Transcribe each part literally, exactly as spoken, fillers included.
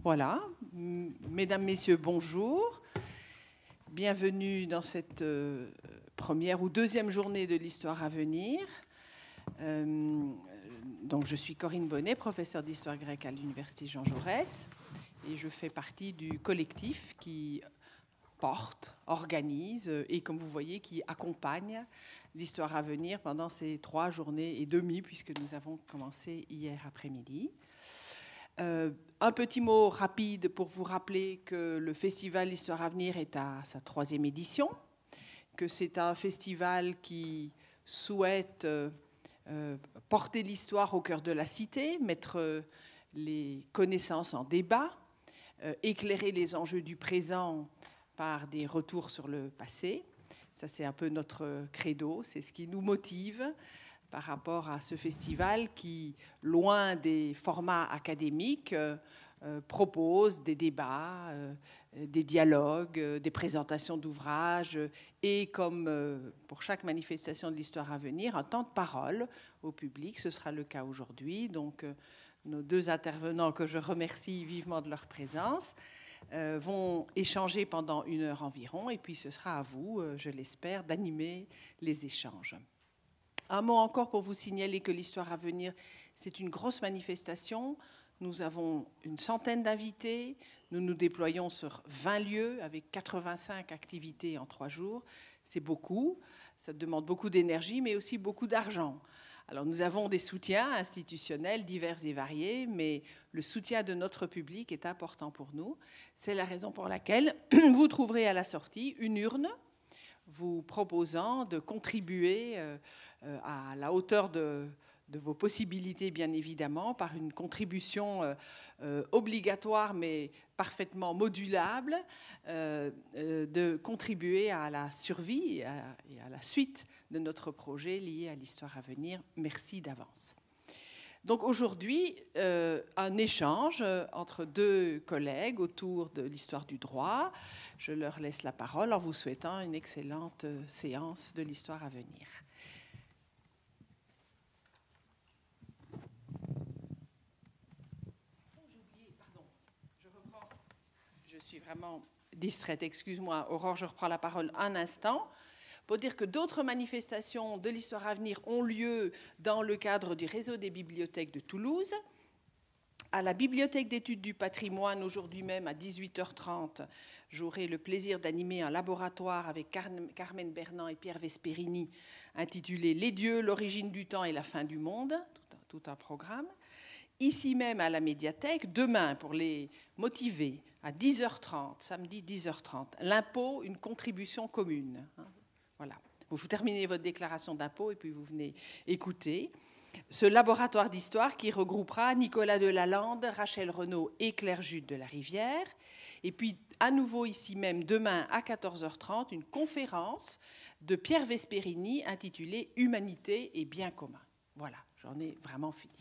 Voilà, mesdames, messieurs, bonjour. Bienvenue dans cette euh, première ou deuxième journée de l'histoire à venir. Euh, donc, je suis Corinne Bonnet, professeure d'histoire grecque à l'université Jean Jaurès, et je fais partie du collectif qui porte, organise et, comme vous voyez, qui accompagne l'histoire à venir pendant ces trois journées et demie, puisque nous avons commencé hier après-midi. Euh, un petit mot rapide pour vous rappeler que le festival L'Histoire à venir est à sa troisième édition, que c'est un festival qui souhaite euh, euh, porter l'histoire au cœur de la cité, mettre euh, les connaissances en débat, euh, éclairer les enjeux du présent par des retours sur le passé. Ça, c'est un peu notre credo, c'est ce qui nous motive par rapport à ce festival qui, loin des formats académiques, euh, euh, propose des débats, euh, des dialogues, euh, des présentations d'ouvrages et, comme euh, pour chaque manifestation de l'histoire à venir, un temps de parole au public. Ce sera le cas aujourd'hui. Donc, euh, nos deux intervenants, que je remercie vivement de leur présence, euh, vont échanger pendant une heure environ. Et puis, ce sera à vous, euh, je l'espère, d'animer les échanges. Un mot encore pour vous signaler que l'Histoire à venir, c'est une grosse manifestation. Nous avons une centaine d'invités. Nous nous déployons sur vingt lieux avec quatre-vingt-cinq activités en trois jours. C'est beaucoup. Ça demande beaucoup d'énergie, mais aussi beaucoup d'argent. Alors, nous avons des soutiens institutionnels divers et variés, mais le soutien de notre public est important pour nous. C'est la raison pour laquelle vous trouverez à la sortie une urne vous proposant de contribuer euh, à la hauteur de, de vos possibilités, bien évidemment, par une contribution euh, euh, obligatoire, mais parfaitement modulable, euh, euh, de contribuer à la survie et à, et à la suite de notre projet lié à l'histoire à venir. Merci d'avance. Donc aujourd'hui, euh, un échange entre deux collègues autour de l'histoire du droit. Je leur laisse la parole en vous souhaitant une excellente séance de l'histoire à venir. Je suis vraiment distraite, excuse-moi. Aurore, je reprends la parole un instant pour dire que d'autres manifestations de l'histoire à venir ont lieu dans le cadre du réseau des bibliothèques de Toulouse. À la Bibliothèque d'études du patrimoine, aujourd'hui même à dix-huit heures trente, j'aurai le plaisir d'animer un laboratoire avec Carmen Bernand et Pierre Vesperini intitulé « Les dieux, l'origine du temps et la fin du monde », tout un, tout un programme. Ici même à la médiathèque, demain, pour les motiver, à dix heures trente, samedi dix heures trente, l'impôt, une contribution commune. Voilà. Vous terminez votre déclaration d'impôt et puis vous venez écouter ce laboratoire d'histoire qui regroupera Nicolas Delalande, Rachel Renaud et Claire Jude de la Rivière. Et puis, à nouveau ici même, demain à quatorze heures trente, une conférence de Pierre Vesperini intitulée « Humanité et bien commun ». Voilà, j'en ai vraiment fini.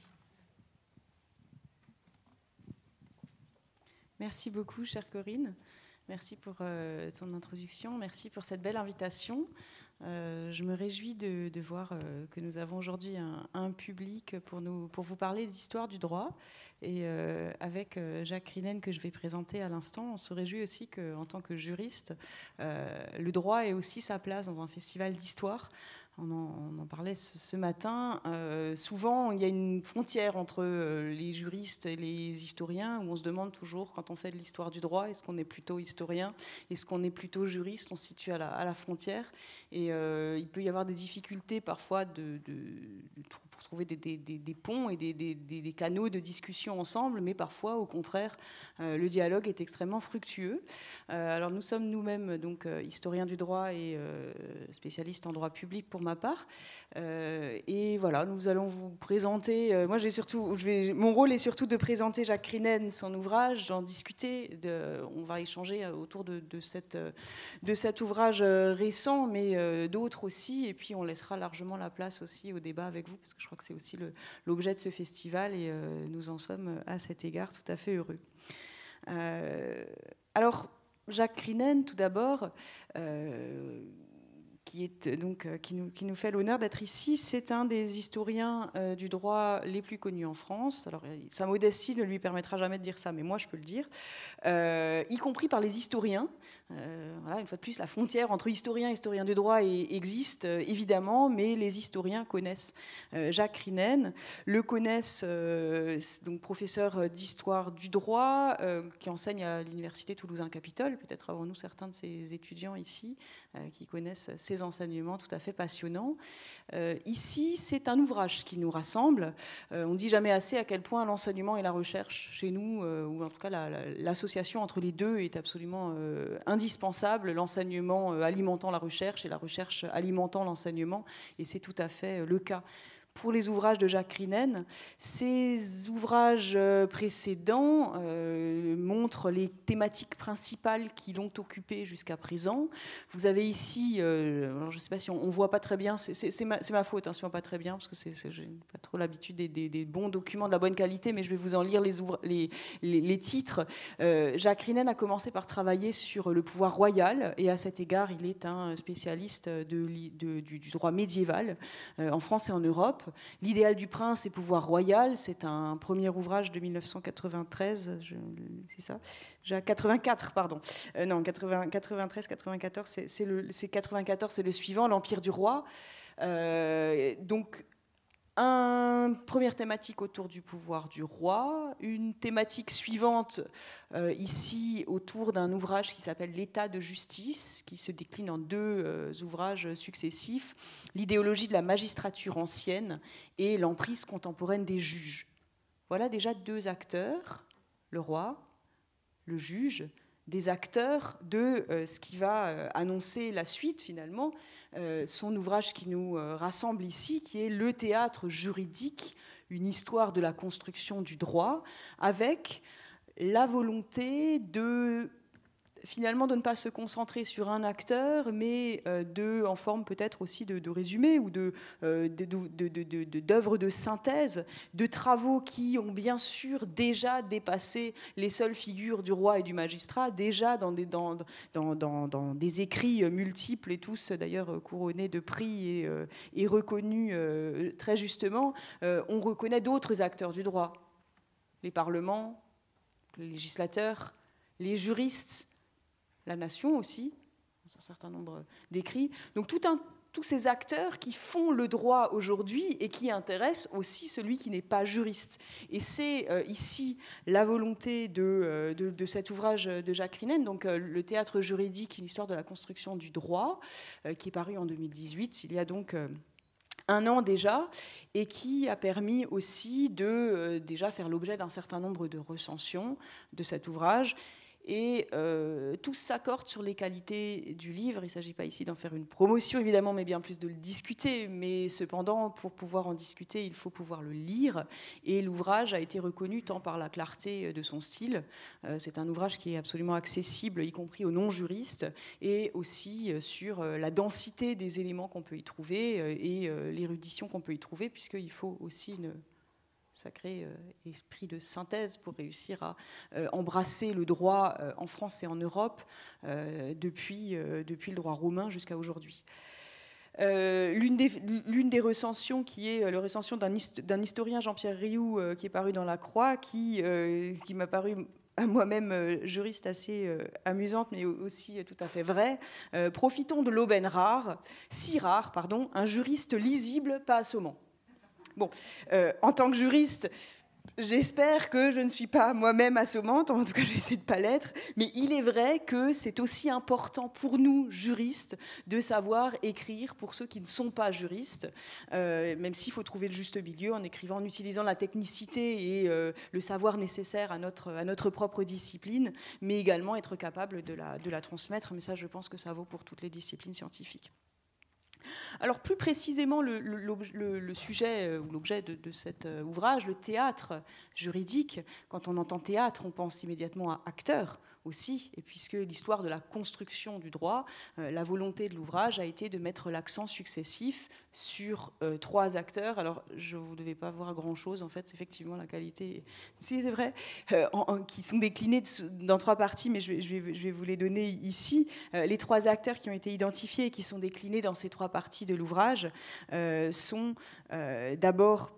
Merci beaucoup, chère Corinne. Merci pour euh, ton introduction. Merci pour cette belle invitation. Euh, je me réjouis de, de voir euh, que nous avons aujourd'hui un, un public pour, nous, pour vous parler d'histoire du droit. Et euh, avec euh, Jacques Crinen, que je vais présenter à l'instant, on se réjouit aussi qu'en tant que juriste, euh, le droit ait aussi sa place dans un festival d'histoire. On en, on en parlait ce, ce matin. Euh, souvent, il y a une frontière entre euh, les juristes et les historiens, où on se demande toujours, quand on fait de l'histoire du droit, est-ce qu'on est plutôt historien, est-ce qu'on est plutôt juriste? On se situe à la, à la frontière. Et euh, il peut y avoir des difficultés parfois de, de, de, pour trouver des, des, des ponts et des, des, des canaux de discussion ensemble, mais parfois, au contraire, euh, le dialogue est extrêmement fructueux. Euh, alors, nous sommes nous-mêmes donc euh, historiens du droit et euh, spécialistes en droit public pour ma part. Euh, et voilà, nous allons vous présenter. Euh, moi, j'ai surtout, je vais, mon rôle est surtout de présenter Jacques Crinen, son ouvrage, d'en discuter. De, on va échanger autour de, de, cette, de cet ouvrage récent, mais euh, d'autres aussi. Et puis, on laissera largement la place aussi au débat avec vous, parce que je crois que c'est aussi le, l'objet de ce festival, et euh, nous en sommes à cet égard tout à fait heureux. Euh, alors, Jacques Crinen, tout d'abord. Euh, qui, est, donc, qui, nous, qui nous fait l'honneur d'être ici. C'est un des historiens euh, du droit les plus connus en France. Alors, sa modestie ne lui permettra jamais de dire ça, mais moi, je peux le dire. Euh, y compris par les historiens. Euh, voilà, une fois de plus, la frontière entre historiens et historiens du droit est, existe, euh, évidemment, mais les historiens connaissent euh, Jacques Rineen, le connaissent, euh, donc professeur d'histoire du droit, euh, qui enseigne à l'Université Toulousain-Capitole, peut-être avant nous certains de ses étudiants ici, euh, qui connaissent ses enseignements tout à fait passionnants. Euh, ici, c'est un ouvrage qui nous rassemble. Euh, on ne dit jamais assez à quel point l'enseignement et la recherche, chez nous, euh, ou en tout cas la, la, l'association entre les deux est absolument euh, indispensable, l'enseignement euh, alimentant la recherche et la recherche alimentant l'enseignement, et c'est tout à fait le cas pour les ouvrages de Jacques Rineen. Ces ouvrages précédents euh, montrent les thématiques principales qui l'ont occupé jusqu'à présent. Vous avez ici, euh, alors je ne sais pas si on ne voit pas très bien, c'est, c'est, c'est, ma, c'est ma faute hein, si on ne voit pas très bien, parce que c'est, c'est, j'ai pas trop l'habitude des, des, des bons documents de la bonne qualité, mais je vais vous en lire les, ouvra- les, les, les titres. Euh, Jacques Rineen a commencé par travailler sur le pouvoir royal, et à cet égard, il est un spécialiste de, de, du, du droit médiéval euh, en France et en Europe. L'idéal du prince et pouvoir royal, c'est un premier ouvrage de mille neuf cent quatre-vingt-treize, je, c'est ça J'ai quatre-vingt-quatre, pardon. Euh, non, quatre-vingts, quatre-vingt-treize, quatre-vingt-quatorze, c'est, c'est, le, c'est quatre-vingt-quatorze, c'est le suivant, l'Empire du roi. Euh, donc, une première thématique autour du pouvoir du roi, une thématique suivante euh, ici autour d'un ouvrage qui s'appelle l'État de justice, qui se décline en deux euh, ouvrages successifs, l'idéologie de la magistrature ancienne et l'emprise contemporaine des juges. Voilà déjà deux acteurs, le roi, le juge, des acteurs de euh, ce qui va euh, annoncer la suite finalement, euh, son ouvrage qui nous euh, rassemble ici, qui est Le théâtre juridique, une histoire de la construction du droit, avec la volonté de finalement de ne pas se concentrer sur un acteur, mais euh, de, en forme peut-être aussi de, de résumé ou de, euh, de, de, de, de, de, d'œuvres de synthèse, de travaux qui ont bien sûr déjà dépassé les seules figures du roi et du magistrat, déjà dans des, dans, dans, dans, dans des écrits multiples et tous d'ailleurs couronnés de prix et, euh, et reconnus euh, très justement. Euh, on reconnaît d'autres acteurs du droit, les parlements, les législateurs, les juristes, la nation aussi, dans un certain nombre d'écrits. Donc tout un, tous ces acteurs qui font le droit aujourd'hui et qui intéressent aussi celui qui n'est pas juriste. Et c'est euh, ici la volonté de, euh, de, de cet ouvrage de Jacques Rineen, donc euh, Le théâtre juridique, une histoire de la construction du droit, euh, qui est paru en deux mille dix-huit, il y a donc euh, un an déjà, et qui a permis aussi de euh, déjà faire l'objet d'un certain nombre de recensions de cet ouvrage. Et euh, tous s'accordent sur les qualités du livre. Il ne s'agit pas ici d'en faire une promotion, évidemment, mais bien plus de le discuter. Mais cependant, pour pouvoir en discuter, il faut pouvoir le lire. Et l'ouvrage a été reconnu tant par la clarté de son style. Euh, c'est un ouvrage qui est absolument accessible, y compris aux non-juristes, et aussi sur la densité des éléments qu'on peut y trouver et l'érudition qu'on peut y trouver, puisqu'il faut aussi une sacré euh, esprit de synthèse pour réussir à euh, embrasser le droit euh, en France et en Europe euh, depuis, euh, depuis le droit romain jusqu'à aujourd'hui. Euh, l'une, des, l'une des recensions qui est le recension d'un, hist- d'un historien, Jean-Pierre Rioux, euh, qui est paru dans La Croix, qui, euh, qui m'a paru à moi-même euh, juriste assez euh, amusante, mais aussi euh, tout à fait vraie. Euh, profitons de l'aubaine rare, si rare, pardon, un juriste lisible, pas assommant. Bon, euh, en tant que juriste, j'espère que je ne suis pas moi-même assommante, en tout cas j'essaie de ne pas l'être, mais il est vrai que c'est aussi important pour nous, juristes, de savoir écrire pour ceux qui ne sont pas juristes, euh, même s'il faut trouver le juste milieu en écrivant, en utilisant la technicité et euh, le savoir nécessaire à notre, à notre propre discipline, mais également être capable de la, de la transmettre, mais ça je pense que ça vaut pour toutes les disciplines scientifiques. Alors plus précisément, le, le, le sujet ou l'objet de, de cet ouvrage, le théâtre juridique, quand on entend théâtre, on pense immédiatement à acteur, aussi, et puisque l'histoire de la construction du droit, euh, la volonté de l'ouvrage a été de mettre l'accent successif sur euh, trois acteurs. Alors, je ne vous devez pas voir grand-chose, en fait, effectivement, la qualité, si c'est vrai, euh, en, en, qui sont déclinés de, dans trois parties, mais je vais, je vais, je vais vous les donner ici. Euh, les trois acteurs qui ont été identifiés et qui sont déclinés dans ces trois parties de l'ouvrage euh, sont euh, d'abord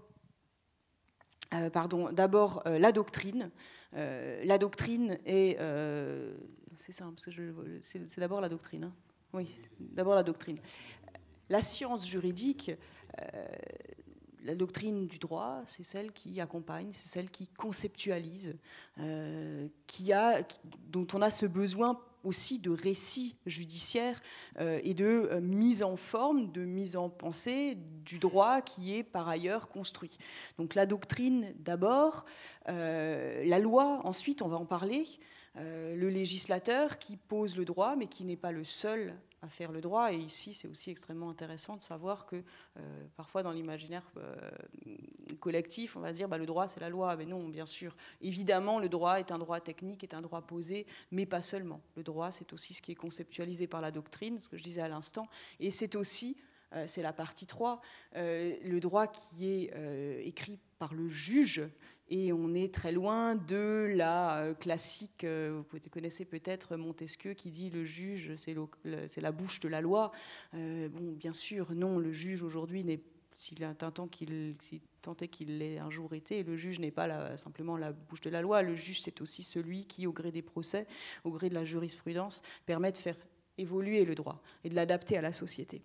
euh, pardon, d'abord euh, la doctrine. Euh, la doctrine est... Euh, c'est ça, parce que je, c'est, c'est d'abord la doctrine. Hein. Oui, d'abord la doctrine. La science juridique, euh, la doctrine du droit, c'est celle qui accompagne, c'est celle qui conceptualise, euh, qui a, dont on a ce besoin aussi de récit judiciaire euh, et de euh, mise en forme, de mise en pensée du droit qui est par ailleurs construit. Donc la doctrine d'abord, euh, la loi ensuite, on va en parler, euh, le législateur qui pose le droit mais qui n'est pas le seul à faire le droit. Et ici, c'est aussi extrêmement intéressant de savoir que euh, parfois dans l'imaginaire euh, collectif, on va se dire bah, le droit, c'est la loi. Mais non, bien sûr. Évidemment, le droit est un droit technique, est un droit posé, mais pas seulement. Le droit, c'est aussi ce qui est conceptualisé par la doctrine, ce que je disais à l'instant. Et c'est aussi, euh, c'est la partie trois, euh, le droit qui est euh, écrit par le juge. Et on est très loin de la classique, vous connaissez peut-être Montesquieu qui dit le juge, c'est, le, c'est la bouche de la loi. Euh, bon, bien sûr, non, le juge aujourd'hui n'est, s'il a un temps qu'il, s'il tentait qu'il l'ait un jour été, le juge n'est pas la, simplement la bouche de la loi. Le juge, c'est aussi celui qui, au gré des procès, au gré de la jurisprudence, permet de faire évoluer le droit et de l'adapter à la société.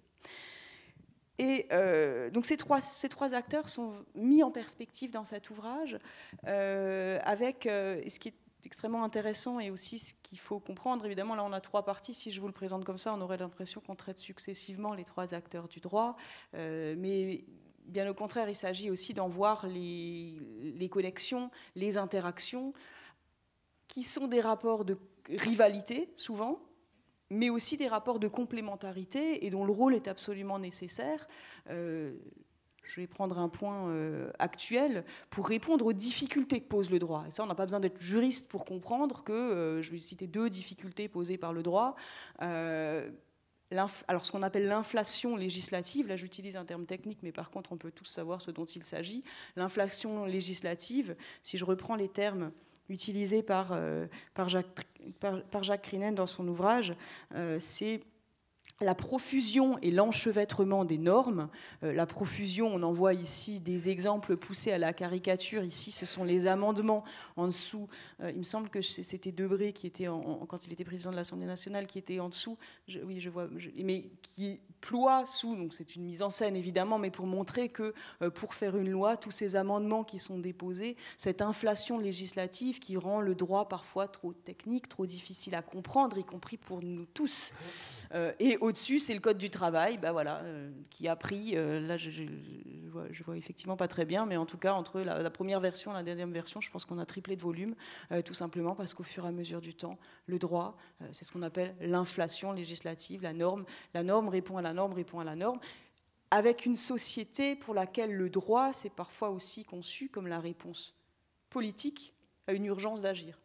Et euh, donc ces trois, ces trois acteurs sont mis en perspective dans cet ouvrage, euh, avec euh, ce qui est extrêmement intéressant et aussi ce qu'il faut comprendre. Évidemment, là, on a trois parties. Si je vous le présente comme ça, on aurait l'impression qu'on traite successivement les trois acteurs du droit. Euh, mais bien au contraire, il s'agit aussi d'en voir les, les connexions, les interactions, qui sont des rapports de rivalité, souvent, mais aussi des rapports de complémentarité et dont le rôle est absolument nécessaire. Euh, je vais prendre un point euh, actuel pour répondre aux difficultés que pose le droit. Et ça, on n'a pas besoin d'être juriste pour comprendre que, euh, je vais citer deux difficultés posées par le droit. Euh, Alors, ce qu'on appelle l'inflation législative, là j'utilise un terme technique, mais par contre on peut tous savoir ce dont il s'agit. L'inflation législative, si je reprends les termes utilisé par, euh, par, Jacques, par, par Jacques Crinen dans son ouvrage, euh, c'est la profusion et l'enchevêtrement des normes. Euh, la profusion, on en voit ici des exemples poussés à la caricature. Ici, ce sont les amendements en dessous. Euh, il me semble que c'était Debré, qui était en, en, quand il était président de l'Assemblée nationale, qui était en dessous. Je, oui, je vois. Je, mais qui ploie sous, donc c'est une mise en scène évidemment, mais pour montrer que euh, pour faire une loi, tous ces amendements qui sont déposés, cette inflation législative qui rend le droit parfois trop technique, trop difficile à comprendre, y compris pour nous tous. Euh, et au-dessus, c'est le code du travail, bah voilà, euh, qui a pris, euh, là je, je, je, vois, je vois effectivement pas très bien, mais en tout cas, entre la, la première version et la deuxième version, je pense qu'on a triplé de volume, euh, tout simplement parce qu'au fur et à mesure du temps, le droit, euh, c'est ce qu'on appelle l'inflation législative, la norme, la norme répond à la norme, répond à la norme, avec une société pour laquelle le droit, c'est parfois aussi conçu comme la réponse politique à une urgence d'agir.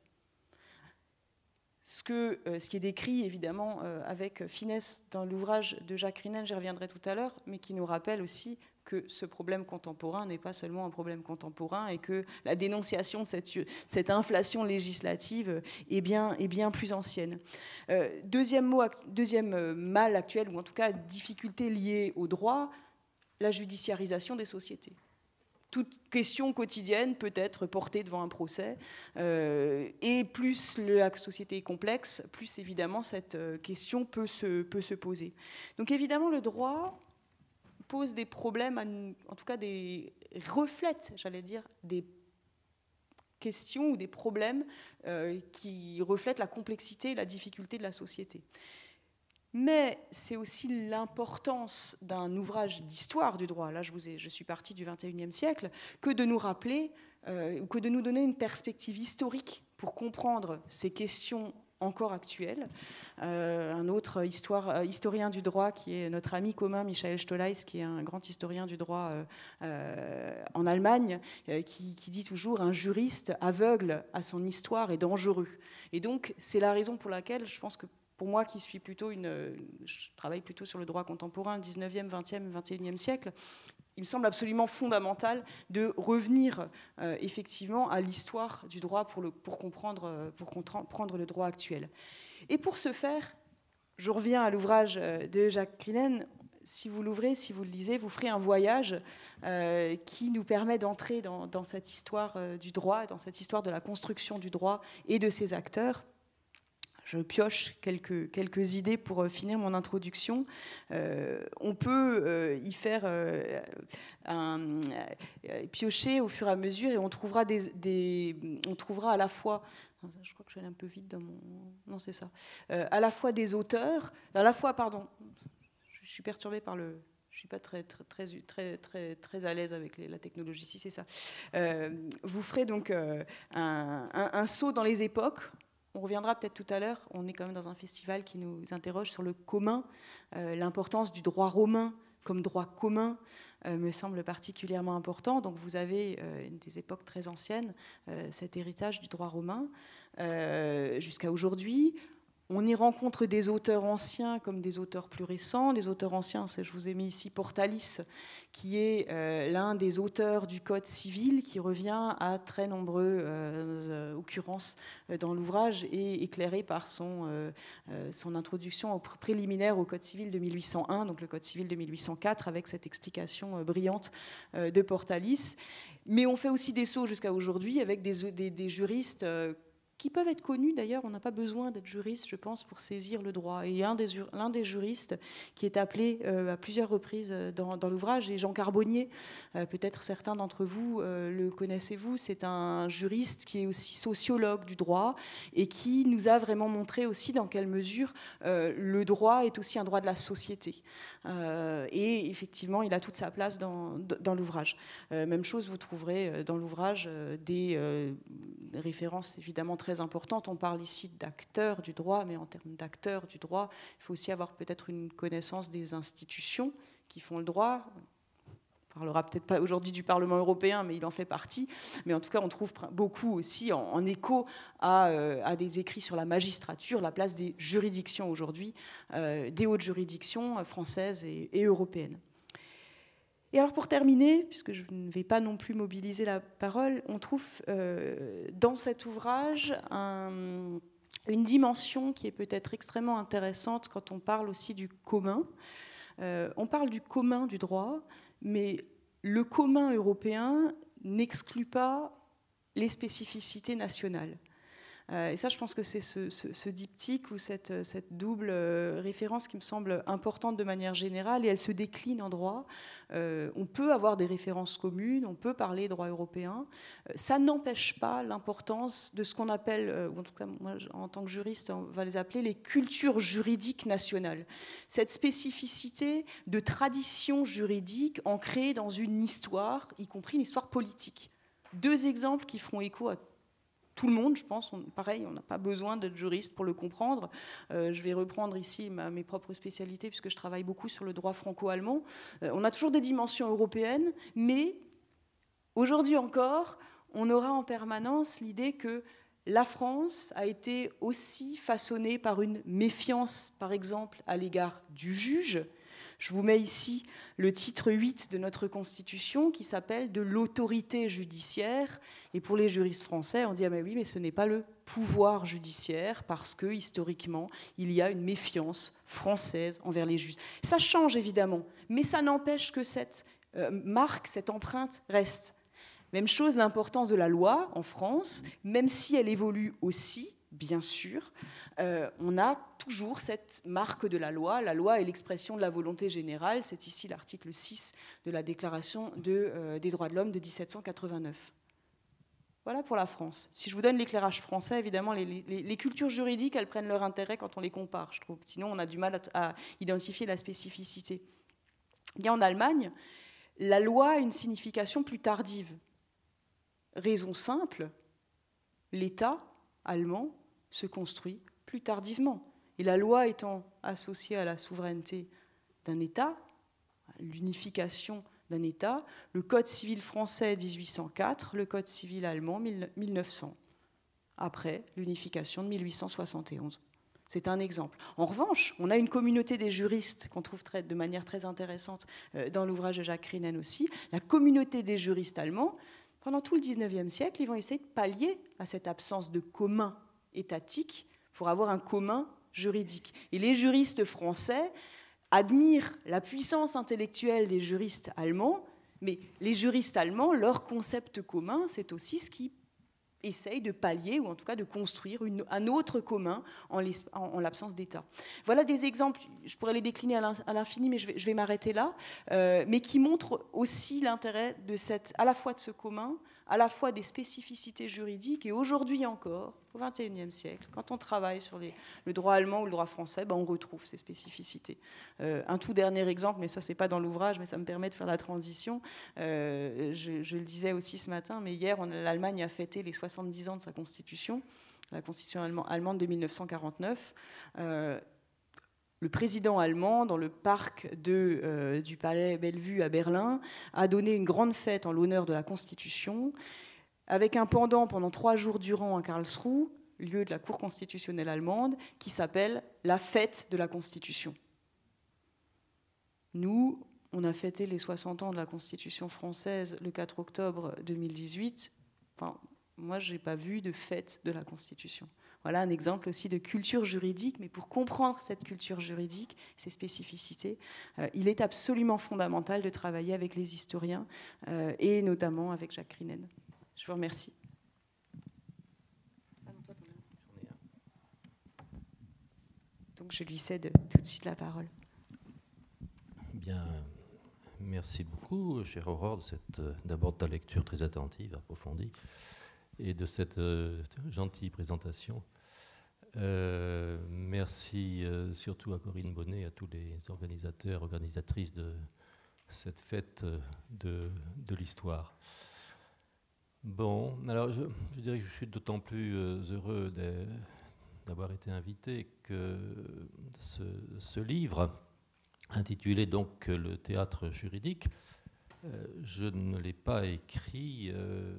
Ce, que, euh, ce qui est décrit évidemment euh, avec finesse dans l'ouvrage de Jacques Crinen, j'y reviendrai tout à l'heure, mais qui nous rappelle aussi que ce problème contemporain n'est pas seulement un problème contemporain et que la dénonciation de cette, cette inflation législative est bien, est bien plus ancienne. Euh, deuxième, mot, deuxième mal actuel, ou en tout cas difficulté liée au droit, la judiciarisation des sociétés. Toute question quotidienne peut être portée devant un procès. Euh, et plus la société est complexe, plus évidemment cette question peut se, peut se poser. Donc évidemment, le droit pose des problèmes, en tout cas des reflète, j'allais dire, des questions ou des problèmes euh, qui reflètent la complexité et la difficulté de la société. Mais c'est aussi l'importance d'un ouvrage d'histoire du droit, là je, vous ai, je suis partie du vingt et unième siècle, que de nous rappeler, euh, que de nous donner une perspective historique pour comprendre ces questions encore actuelle. Euh, un autre histoire, euh, historien du droit qui est notre ami commun, Michael Stolleis, qui est un grand historien du droit euh, euh, en Allemagne, euh, qui, qui dit toujours « un juriste aveugle à son histoire est dangereux ». Et donc, c'est la raison pour laquelle je pense que pour moi qui suis plutôt une... Je travaille plutôt sur le droit contemporain, le dix-neuvième, vingtième, vingt et unième siècle, il me semble absolument fondamental de revenir euh, effectivement à l'histoire du droit pour, le, pour, comprendre, pour comprendre le droit actuel. Et pour ce faire, je reviens à l'ouvrage de Jacques Crinen. Si vous l'ouvrez, si vous le lisez, vous ferez un voyage euh, qui nous permet d'entrer dans, dans cette histoire euh, du droit, dans cette histoire de la construction du droit et de ses acteurs. Je pioche quelques, quelques idées pour finir mon introduction. Euh, on peut euh, y faire euh, un, euh, piocher au fur et à mesure et on trouvera, des, des, on trouvera à la fois, je crois que je vais aller un peu vite dans mon... Non, c'est ça. Euh, à la fois des auteurs, à la fois, pardon, je suis perturbée par le... Je ne suis pas très, très, très, très, très, très à l'aise avec les, la technologie, si c'est ça. Euh, vous ferez donc euh, un, un, un saut dans les époques. On reviendra peut-être tout à l'heure, on est quand même dans un festival qui nous interroge sur le commun. Euh, l'importance du droit romain comme droit commun euh, me semble particulièrement important. Donc vous avez euh, des époques très anciennes, euh, cet héritage du droit romain, euh, jusqu'à aujourd'hui. On y rencontre des auteurs anciens comme des auteurs plus récents. Les auteurs anciens, je vous ai mis ici Portalis, qui est euh, l'un des auteurs du Code civil, qui revient à très nombreuses euh, occurrences dans l'ouvrage et éclairé par son, euh, son introduction au préliminaire au Code civil de mille huit cent un, donc le Code civil de mille huit cent quatre, avec cette explication euh, brillante euh, de Portalis. Mais on fait aussi des sauts jusqu'à aujourd'hui avec des, des, des juristes euh, qui peuvent être connus d'ailleurs. On n'a pas besoin d'être juriste, je pense, pour saisir le droit. Et un des, l'un des juristes qui est appelé euh, à plusieurs reprises dans, dans l'ouvrage est Jean Carbonnier. Euh, peut-être certains d'entre vous euh, le connaissez-vous. C'est un juriste qui est aussi sociologue du droit et qui nous a vraiment montré aussi dans quelle mesure euh, le droit est aussi un droit de la société. Euh, et effectivement, il a toute sa place dans, dans l'ouvrage. Euh, même chose, vous trouverez dans l'ouvrage euh, des euh, références évidemment très importantes. On parle ici d'acteurs du droit, mais en termes d'acteurs du droit, il faut aussi avoir peut-être une connaissance des institutions qui font le droit. On ne parlera peut-être pas aujourd'hui du Parlement européen, mais il en fait partie. Mais en tout cas, on trouve beaucoup aussi en, en écho à, euh, à des écrits sur la magistrature, la place des juridictions aujourd'hui, euh, des hautes juridictions françaises et, et européennes. Et alors pour terminer, puisque je ne vais pas non plus mobiliser la parole, on trouve euh, dans cet ouvrage un, une dimension qui est peut-être extrêmement intéressante quand on parle aussi du commun. Euh, on parle du commun du droit, mais le commun européen n'exclut pas les spécificités nationales. Euh, et ça, je pense que c'est ce, ce, ce diptyque ou cette, cette double euh, référence qui me semble importante de manière générale, et elle se décline en droit. Euh, on peut avoir des références communes, on peut parler droit européen. Euh, ça n'empêche pas l'importance de ce qu'on appelle, euh, ou en tout cas, moi, en tant que juriste, on va les appeler les cultures juridiques nationales. Cette spécificité de tradition juridique ancrée dans une histoire, y compris une histoire politique. Deux exemples qui feront écho à tout le monde, je pense. On, pareil, on n'a pas besoin d'être juriste pour le comprendre. Euh, je vais reprendre ici ma, mes propres spécialités, puisque je travaille beaucoup sur le droit franco-allemand. Euh, on a toujours des dimensions européennes, mais aujourd'hui encore, on aura en permanence l'idée que la France a été aussi façonnée par une méfiance, par exemple, à l'égard du juge. Je vous mets ici le titre huit de notre Constitution qui s'appelle « de l'autorité judiciaire ». Et pour les juristes français, on dit « ah mais oui, mais ce n'est pas le pouvoir judiciaire parce que, historiquement, il y a une méfiance française envers les juges ». Ça change évidemment, mais ça n'empêche que cette euh, marque, cette empreinte reste. Même chose, l'importance de la loi en France, même si elle évolue aussi, bien sûr, euh, on a toujours cette marque de la loi. La loi est l'expression de la volonté générale. C'est ici l'article six de la Déclaration de, euh, des droits de l'homme de dix-sept cent quatre-vingt-neuf. Voilà pour la France. Si je vous donne l'éclairage français, évidemment, les, les, les cultures juridiques, elles prennent leur intérêt quand on les compare, je trouve. Sinon, on a du mal à, à identifier la spécificité. Bien, en Allemagne, la loi a une signification plus tardive. Raison simple, l'État allemand se construit plus tardivement. Et la loi étant associée à la souveraineté d'un État, à l'unification d'un État, le Code civil français dix-huit cent quatre, le Code civil allemand mille neuf cents, après l'unification de mille huit cent soixante et onze. C'est un exemple. En revanche, on a une communauté des juristes qu'on trouve très, de manière très intéressante dans l'ouvrage de Jacques Krinen aussi. La communauté des juristes allemands, pendant tout le dix-neuvième siècle, ils vont essayer de pallier à cette absence de commun étatique pour avoir un commun juridique. Et les juristes français admirent la puissance intellectuelle des juristes allemands, mais les juristes allemands, leur concept commun, c'est aussi ce qui essaye de pallier, ou en tout cas de construire une, un autre commun en, en, en l'absence d'État. Voilà des exemples, je pourrais les décliner à l'infini, mais je vais, je vais m'arrêter là, euh, mais qui montrent aussi l'intérêt de cette, à la fois de ce commun, à la fois des spécificités juridiques, et aujourd'hui encore, au vingt et unième siècle, quand on travaille sur les, le droit allemand ou le droit français, ben on retrouve ces spécificités. Euh, un tout dernier exemple, mais ça c'est pas dans l'ouvrage, mais ça me permet de faire la transition. Euh, je, je le disais aussi ce matin, mais hier, l'Allemagne a fêté les soixante-dix ans de sa constitution, la constitution allemande de mille neuf cent quarante-neuf. Euh, Le président allemand, dans le parc de, euh, du Palais Bellevue à Berlin, a donné une grande fête en l'honneur de la Constitution, avec un pendant pendant trois jours durant à Karlsruhe, lieu de la Cour constitutionnelle allemande, qui s'appelle la fête de la Constitution. Nous, on a fêté les soixante ans de la Constitution française le quatre octobre deux mille dix-huit. Enfin, moi, je n'ai pas vu de fête de la Constitution. Voilà un exemple aussi de culture juridique, mais pour comprendre cette culture juridique, ces spécificités, euh, il est absolument fondamental de travailler avec les historiens, euh, et notamment avec Jacques Krinen. Je vous remercie. Donc je lui cède tout de suite la parole. Bien, merci beaucoup, chère Aurore, de cette, d'abord de ta lecture très attentive, approfondie, et de cette euh, gentille présentation. Euh, merci euh, surtout à Corinne Bonnet et à tous les organisateurs, organisatrices de cette fête de, de l'histoire. Bon, alors je, je dirais que je suis d'autant plus euh, heureux de, d'avoir été invité que ce, ce livre, intitulé donc Le théâtre juridique, euh, je ne l'ai pas écrit euh,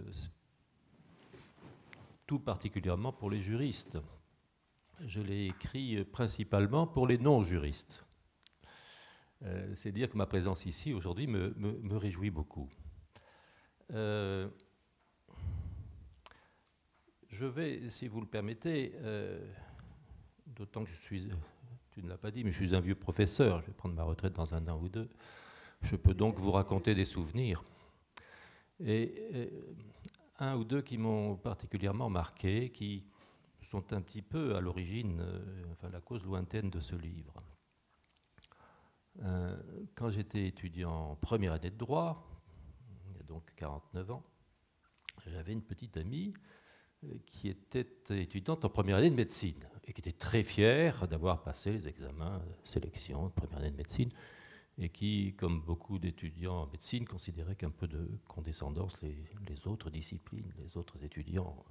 tout particulièrement pour les juristes. Je l'ai écrit principalement pour les non-juristes. Euh, c'est dire que ma présence ici aujourd'hui me, me, me réjouit beaucoup. Euh, je vais, si vous le permettez, euh, d'autant que je suis, tu ne l'as pas dit, mais je suis un vieux professeur, je vais prendre ma retraite dans un an ou deux, je peux donc vous raconter des souvenirs. Et, et un ou deux qui m'ont particulièrement marqué, qui sont un petit peu à l'origine, euh, enfin la cause lointaine de ce livre. Euh, quand j'étais étudiant en première année de droit, il y a donc quarante-neuf ans, j'avais une petite amie euh, qui était étudiante en première année de médecine et qui était très fière d'avoir passé les examens de sélection de première année de médecine et qui, comme beaucoup d'étudiants en médecine, considérait qu'un peu de condescendance les, les autres disciplines, les autres étudiants.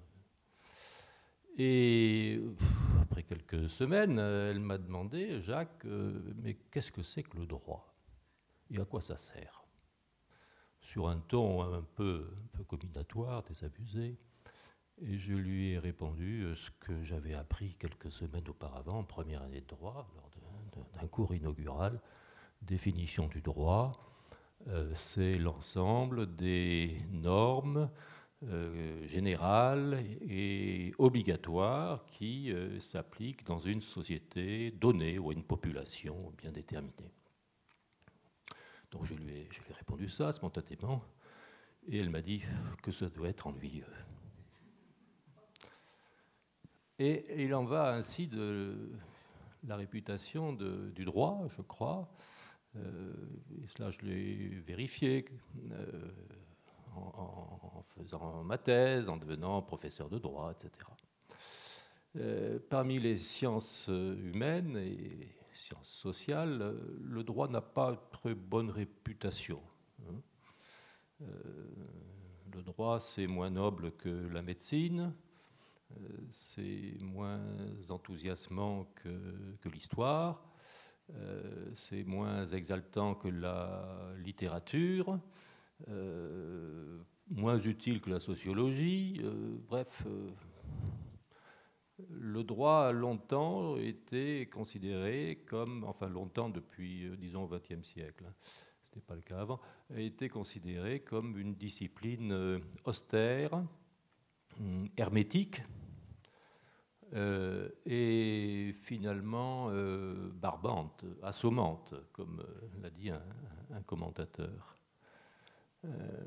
Et après quelques semaines, elle m'a demandé, Jacques, euh, mais qu'est-ce que c'est que le droit? Et à quoi ça sert? Sur un ton un peu, un peu combinatoire, désabusé. Et je lui ai répondu ce que j'avais appris quelques semaines auparavant, en première année de droit, lors d'un cours inaugural, définition du droit. Euh, c'est l'ensemble des normes Euh, générales et obligatoires qui euh, s'appliquent dans une société donnée ou à une population bien déterminée. Donc je lui ai, je lui ai répondu ça spontanément et elle m'a dit que ça doit être ennuyeux. Et, et il en va ainsi de la réputation de, du droit, je crois. Euh, et cela, je l'ai vérifié. Euh, En, en faisant ma thèse, en devenant professeur de droit, et cetera. Euh, parmi les sciences humaines et les sciences sociales, le droit n'a pas très bonne réputation. Hein. Euh, le droit, c'est moins noble que la médecine. c'est moins enthousiasmant que, que l'histoire, euh, c'est moins exaltant que la littérature, euh, moins utile que la sociologie. Euh, bref, euh, le droit a longtemps été considéré comme, enfin longtemps depuis, euh, disons, au vingtième siècle, hein, ce n'était pas le cas avant, a été considéré comme une discipline euh, austère, hermétique, euh, et finalement euh, barbante, assommante, comme euh, l'a dit un, un commentateur. Euh,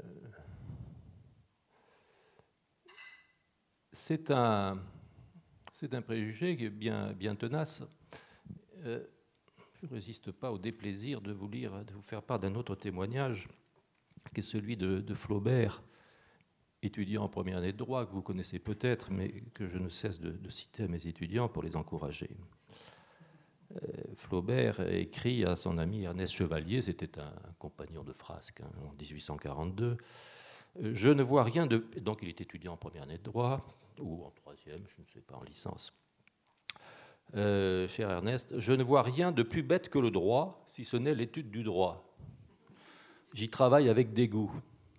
c'est un, c'est un préjugé qui est bien, bien tenace. Euh, je ne résiste pas au déplaisir de vous lire, de vous faire part d'un autre témoignage, qui est celui de, de Flaubert, étudiant en première année de droit, que vous connaissez peut-être, mais que je ne cesse de, de citer à mes étudiants pour les encourager. Euh, Flaubert écrit à son ami Ernest Chevalier, c'était un, un compagnon de frasque, hein, en dix-huit cent quarante-deux, euh, je ne vois rien de... Donc il est étudiant en première année de droit, ou en troisième, je ne sais pas, en licence. Euh, cher Ernest, je ne vois rien de plus bête que le droit, si ce n'est l'étude du droit. J'y travaille avec dégoût.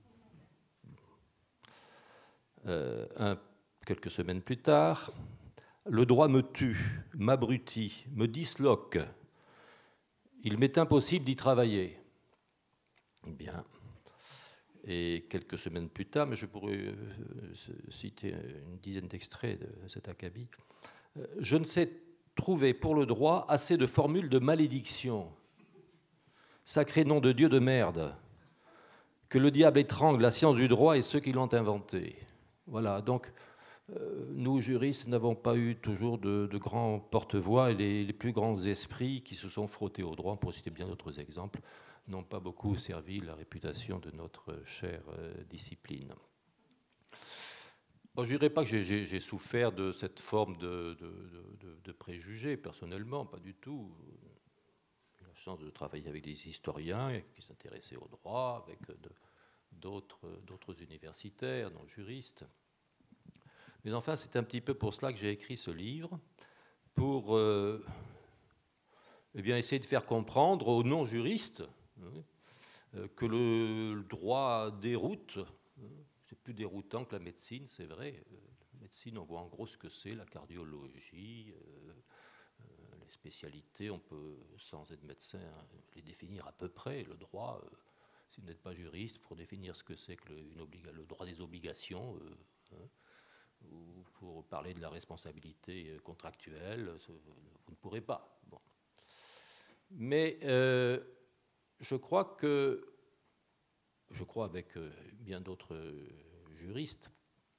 Euh, un, quelques semaines plus tard, le droit me tue, m'abrutit, me disloque. Il m'est impossible d'y travailler. Bien. Et quelques semaines plus tard, mais je pourrais citer une dizaine d'extraits de cet acabit, je ne sais trouver pour le droit assez de formules de malédiction. Sacré nom de Dieu de merde, que le diable étrangle la science du droit et ceux qui l'ont inventée. Voilà, donc euh, nous, juristes, n'avons pas eu toujours de, de grands porte-voix et les, les plus grands esprits qui se sont frottés au droit, pour citer bien d'autres exemples, n'ont pas beaucoup servi la réputation de notre chère euh, discipline. Bon, je ne dirais pas que j'ai, j'ai, j'ai souffert de cette forme de, de, de, de préjugés, personnellement, pas du tout. J'ai eu la chance de travailler avec des historiens qui s'intéressaient au droit, avec de, d'autres, d'autres universitaires, dont juristes. Mais enfin, c'est un petit peu pour cela que j'ai écrit ce livre, pour euh, eh bien, essayer de faire comprendre aux non-juristes hein, que le, le droit déroute. C'est plus déroutant que la médecine, c'est vrai. La médecine, on voit en gros ce que c'est, la cardiologie, euh, euh, les spécialités, on peut, sans être médecin, les définir à peu près. Le droit, euh, si vous n'êtes pas juriste, pour définir ce que c'est que le, une obliga- le droit des obligations, euh, hein, ou pour parler de la responsabilité contractuelle, vous ne pourrez pas. Bon. Mais euh, je crois que, je crois avec bien d'autres juristes,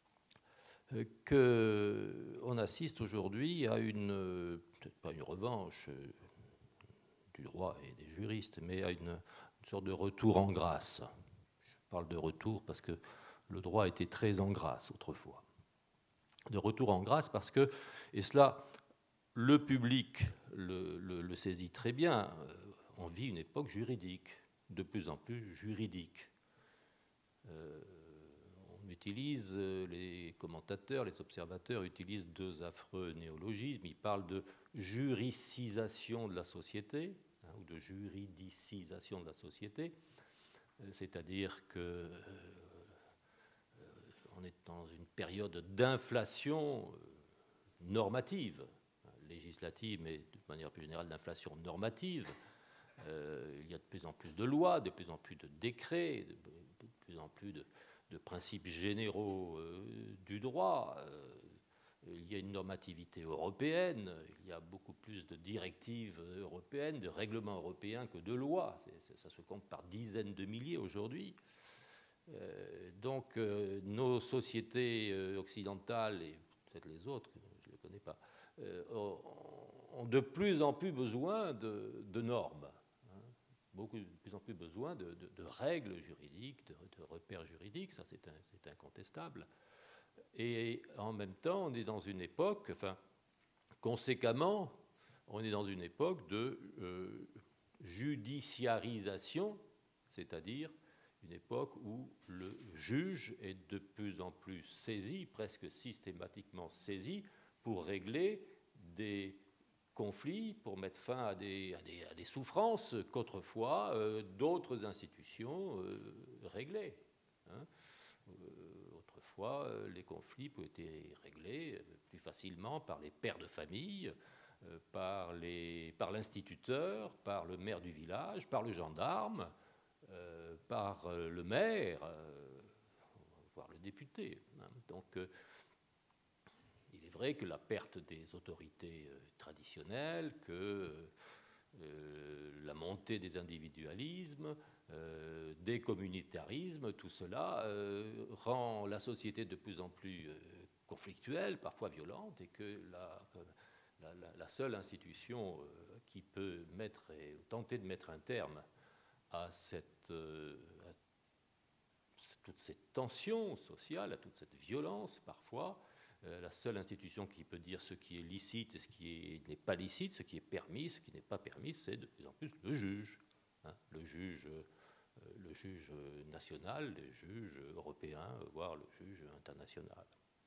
qu'on assiste aujourd'hui à une, peut-être pas une revanche du droit et des juristes, mais à une, une sorte de retour en grâce. Je parle de retour parce que le droit était très en grâce autrefois. De retour en grâce parce que, et cela, le public le, le, le saisit très bien, on vit une époque juridique, de plus en plus juridique. Euh, on utilise, les commentateurs, les observateurs utilisent deux affreux néologismes. Ils parlent de juricisation de la société, hein, ou de juridicisation de la société, c'est-à-dire que euh, on est dans une période d'inflation normative, législative, mais de manière plus générale d'inflation normative. Euh, il y a de plus en plus de lois, de plus en plus de décrets, de, de plus en plus de, de principes généraux euh, du droit. Euh, il y a une normativité européenne, il y a beaucoup plus de directives européennes, de règlements européens que de lois. C'est, c'est, ça se compte par dizaines de milliers aujourd'hui. Euh, donc euh, nos sociétés euh, occidentales, et peut-être les autres, je ne les connais pas, euh, ont de plus en plus besoin de, de normes, hein, beaucoup de plus en plus besoin de, de, de règles juridiques, de, de repères juridiques, ça c'est, un, c'est incontestable. Et en même temps, on est dans une époque, enfin, conséquemment, on est dans une époque de euh, judiciarisation, c'est-à-dire une époque où le juge est de plus en plus saisi, presque systématiquement saisi, pour régler des conflits, pour mettre fin à des, à des, à des souffrances qu'autrefois euh, d'autres institutions euh, réglaient. Hein. Euh, autrefois, euh, les conflits pouvaient être réglés euh, plus facilement par les pères de famille, euh, par, les, par l'instituteur, par le maire du village, par le gendarme, euh, par euh, le maire, euh, voire le député. Hein. Donc, euh, il est vrai que la perte des autorités euh, traditionnelles, que euh, la montée des individualismes, euh, des communautarismes, tout cela euh, rend la société de plus en plus euh, conflictuelle, parfois violente, et que la, la, la, la seule institution euh, qui peut mettre et tenter de mettre un terme à, cette, euh, à toute cette tension sociale, à toute cette violence parfois, euh, la seule institution qui peut dire ce qui est licite et ce qui n'est pas licite, ce qui est permis, ce qui n'est pas permis, c'est de plus en plus le juge. Hein, le juge, euh, le juge national, le juge européen, voire le juge international.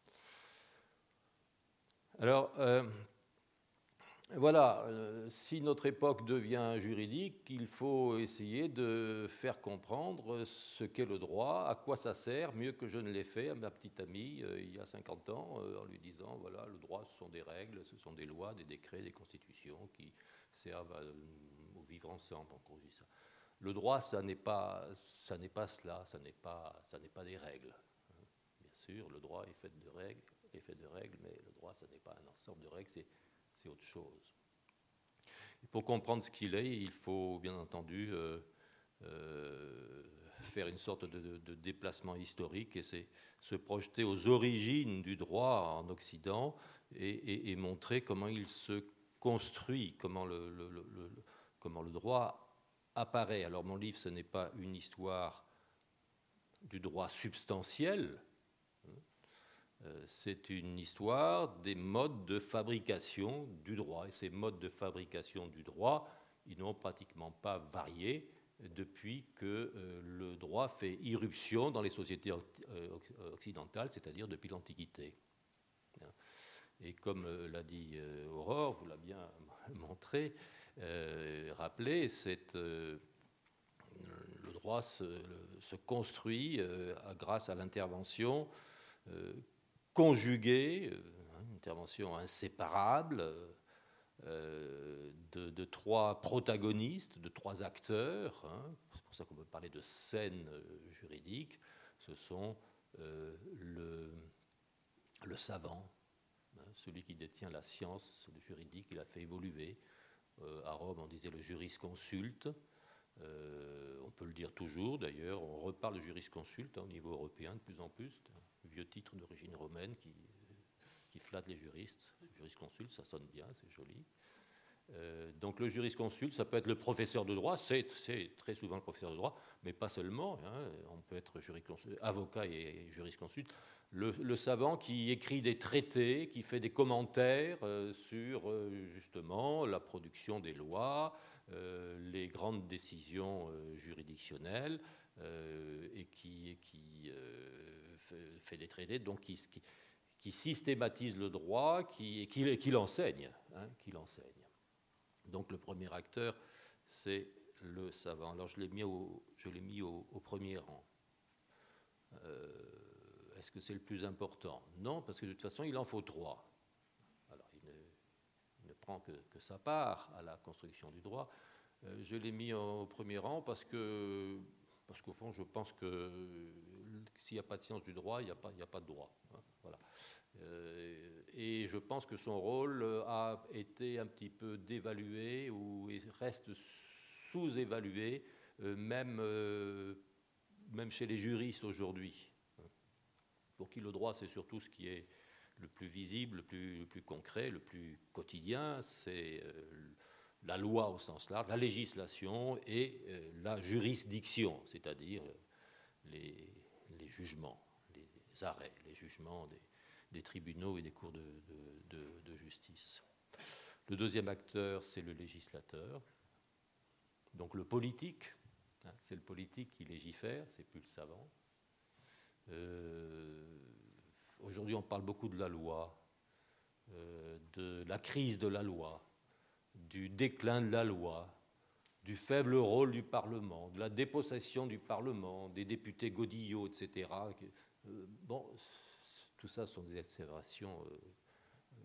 Alors, euh, voilà, euh, si notre époque devient juridique, il faut essayer de faire comprendre ce qu'est le droit, à quoi ça sert, mieux que je ne l'ai fait à ma petite amie euh, il y a cinquante ans, euh, en lui disant, voilà, le droit, ce sont des règles, ce sont des lois, des décrets, des constitutions qui servent à, au vivre ensemble, en gros, ça. Le droit, ça n'est pas, ça n'est pas cela, ça n'est pas, ça n'est pas des règles. Bien sûr, le droit est fait de règles, est fait de règles, mais le droit, ça n'est pas un ensemble de règles, c'est c'est autre chose. Et pour comprendre ce qu'il est, il faut bien entendu euh, euh, faire une sorte de, de, de déplacement historique et c'est se projeter aux origines du droit en Occident et, et, et montrer comment il se construit, comment le, le, le, le, comment le droit apparaît. Alors mon livre, ce n'est pas une histoire du droit substantiel, c'est une histoire des modes de fabrication du droit. Et ces modes de fabrication du droit, ils n'ont pratiquement pas varié depuis que le droit fait irruption dans les sociétés occidentales, c'est-à-dire depuis l'Antiquité. Et comme l'a dit Aurore, vous l'a bien montré, euh, rappelé, c'est, euh, le droit se, se construit euh, grâce à l'intervention euh, conjuguée, une intervention inséparable euh, de, de trois protagonistes, de trois acteurs. Hein, c'est pour ça qu'on peut parler de scène juridique. Ce sont euh, le, le savant, hein, celui qui détient la science, le juridique, il a fait évoluer. Euh, à Rome, on disait le jurisconsulte. Euh, on peut le dire toujours, d'ailleurs, on reparle de jurisconsulte hein, au niveau européen de plus en plus. Un vieux titre d'origine romaine qui, qui flatte les juristes. Jurisconsulte, ça sonne bien, c'est joli. Euh, donc le jurisconsulte, ça peut être le professeur de droit, c'est, c'est très souvent le professeur de droit, mais pas seulement. Hein, on peut être avocat et jurisconsulte. Le, le savant qui écrit des traités, qui fait des commentaires euh, sur euh, justement la production des lois, euh, les grandes décisions euh, juridictionnelles, euh, et qui, et qui euh, fait, fait des traités, donc qui, qui, qui systématise le droit, qui, qui, qui l'enseigne, hein, qui l'enseigne. Donc le premier acteur, c'est le savant. Alors je l'ai mis au, je l'ai mis au, au premier rang. Euh, est-ce que c'est le plus important? Non, parce que de toute façon, il en faut trois. Alors il ne, il ne prend que, que sa part à la construction du droit. Euh, je l'ai mis au premier rang parce que, parce qu'au fond, je pense que s'il n'y a pas de science du droit, il n'y a pas, il n'y a pas de droit. Hein, voilà. Euh, et je pense que son rôle a été un petit peu dévalué ou reste sous-évalué, euh, même, euh, même chez les juristes aujourd'hui. Pour qui le droit, c'est surtout ce qui est le plus visible, le plus, le plus concret, le plus quotidien, c'est euh, la loi au sens large, la législation et euh, la juridiction, c'est-à-dire les, les jugements, les arrêts, les jugements des des tribunaux et des cours de, de, de, de justice. Le deuxième acteur, c'est le législateur, donc le politique, Hein, c'est le politique qui légifère, c'est plus le savant. Euh, aujourd'hui, on parle beaucoup de la loi, euh, de la crise de la loi, du déclin de la loi, du faible rôle du Parlement, de la dépossession du Parlement, des députés godillots, et cetera. Euh, bon, tout ça sont des observations euh, euh,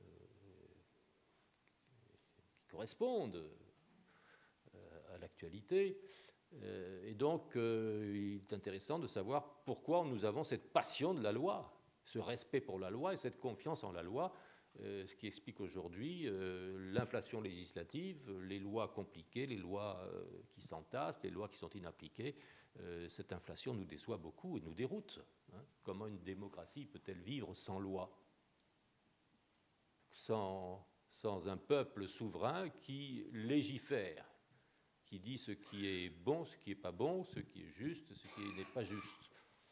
qui correspondent euh, à l'actualité. Euh, et donc, euh, il est intéressant de savoir pourquoi nous avons cette passion de la loi, ce respect pour la loi et cette confiance en la loi, euh, ce qui explique aujourd'hui euh, l'inflation législative, les lois compliquées, les lois euh, qui s'entassent, les lois qui sont inappliquées. Euh, cette inflation nous déçoit beaucoup et nous déroute. Hein. Comment une démocratie peut-elle vivre sans loi, sans, sans un peuple souverain qui légifère, qui dit ce qui est bon, ce qui n'est pas bon, ce qui est juste, ce qui n'est pas juste.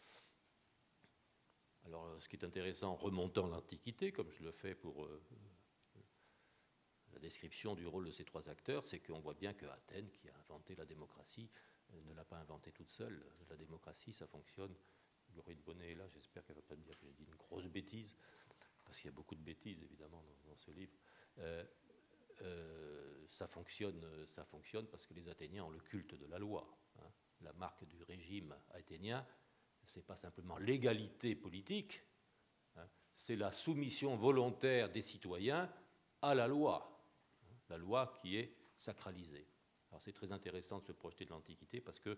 Alors, ce qui est intéressant, en remontant l'Antiquité, comme je le fais pour euh, la description du rôle de ces trois acteurs, c'est qu'on voit bien que Athènes, qui a inventé la démocratie, euh, ne l'a pas inventée toute seule. La démocratie, ça fonctionne. Laurie de Bonnet est là, j'espère qu'elle ne va pas me dire que j'ai dit une grosse bêtise, parce qu'il y a beaucoup de bêtises, évidemment, dans, dans ce livre. Euh, Euh, ça fonctionne, ça fonctionne parce que les Athéniens ont le culte de la loi. Hein. La marque du régime athénien, ce n'est pas simplement l'égalité politique, hein, c'est la soumission volontaire des citoyens à la loi, hein, la loi qui est sacralisée. Alors c'est très intéressant de se projeter de l'Antiquité parce que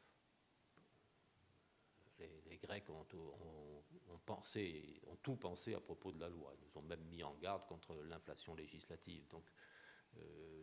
les, les Grecs ont, ont, ont, pensé, ont tout pensé à propos de la loi. Ils nous ont même mis en garde contre l'inflation législative. Donc, euh,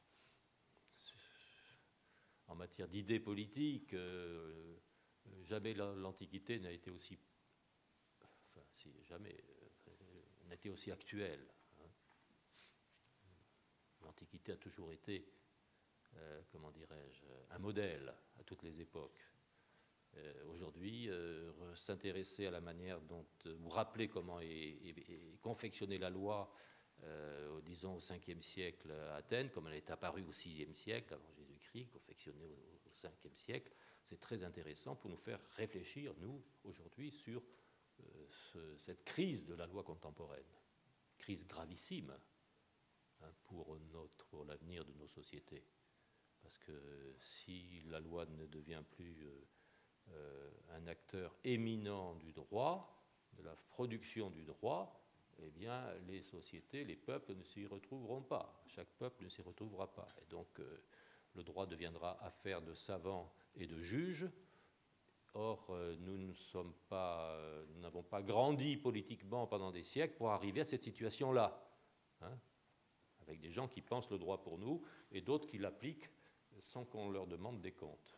en matière d'idées politiques, euh, jamais l'Antiquité n'a été aussi, enfin, si, jamais, n'a été aussi actuelle. Hein. L'Antiquité a toujours été, euh, comment dirais-je, un modèle à toutes les époques. Euh, aujourd'hui, euh, s'intéresser à la manière dont, euh, vous rappeler comment est, est, est confectionnée la loi, euh, disons au cinquième siècle à Athènes, comme elle est apparue au sixième siècle avant Jésus-Christ, confectionnée au, au cinquième siècle, c'est très intéressant pour nous faire réfléchir, nous, aujourd'hui, sur euh, ce, cette crise de la loi contemporaine, crise gravissime hein, pour, notre, pour l'avenir de nos sociétés. Parce que si la loi ne devient plus... Euh, Euh, un acteur éminent du droit, de la production du droit, eh bien, les sociétés, les peuples ne s'y retrouveront pas. Chaque peuple ne s'y retrouvera pas. Et donc, euh, le droit deviendra affaire de savants et de juges. Or, euh, nous ne sommes pas, euh, nous n'avons pas grandi politiquement pendant des siècles pour arriver à cette situation-là, hein, avec des gens qui pensent le droit pour nous et d'autres qui l'appliquent sans qu'on leur demande des comptes.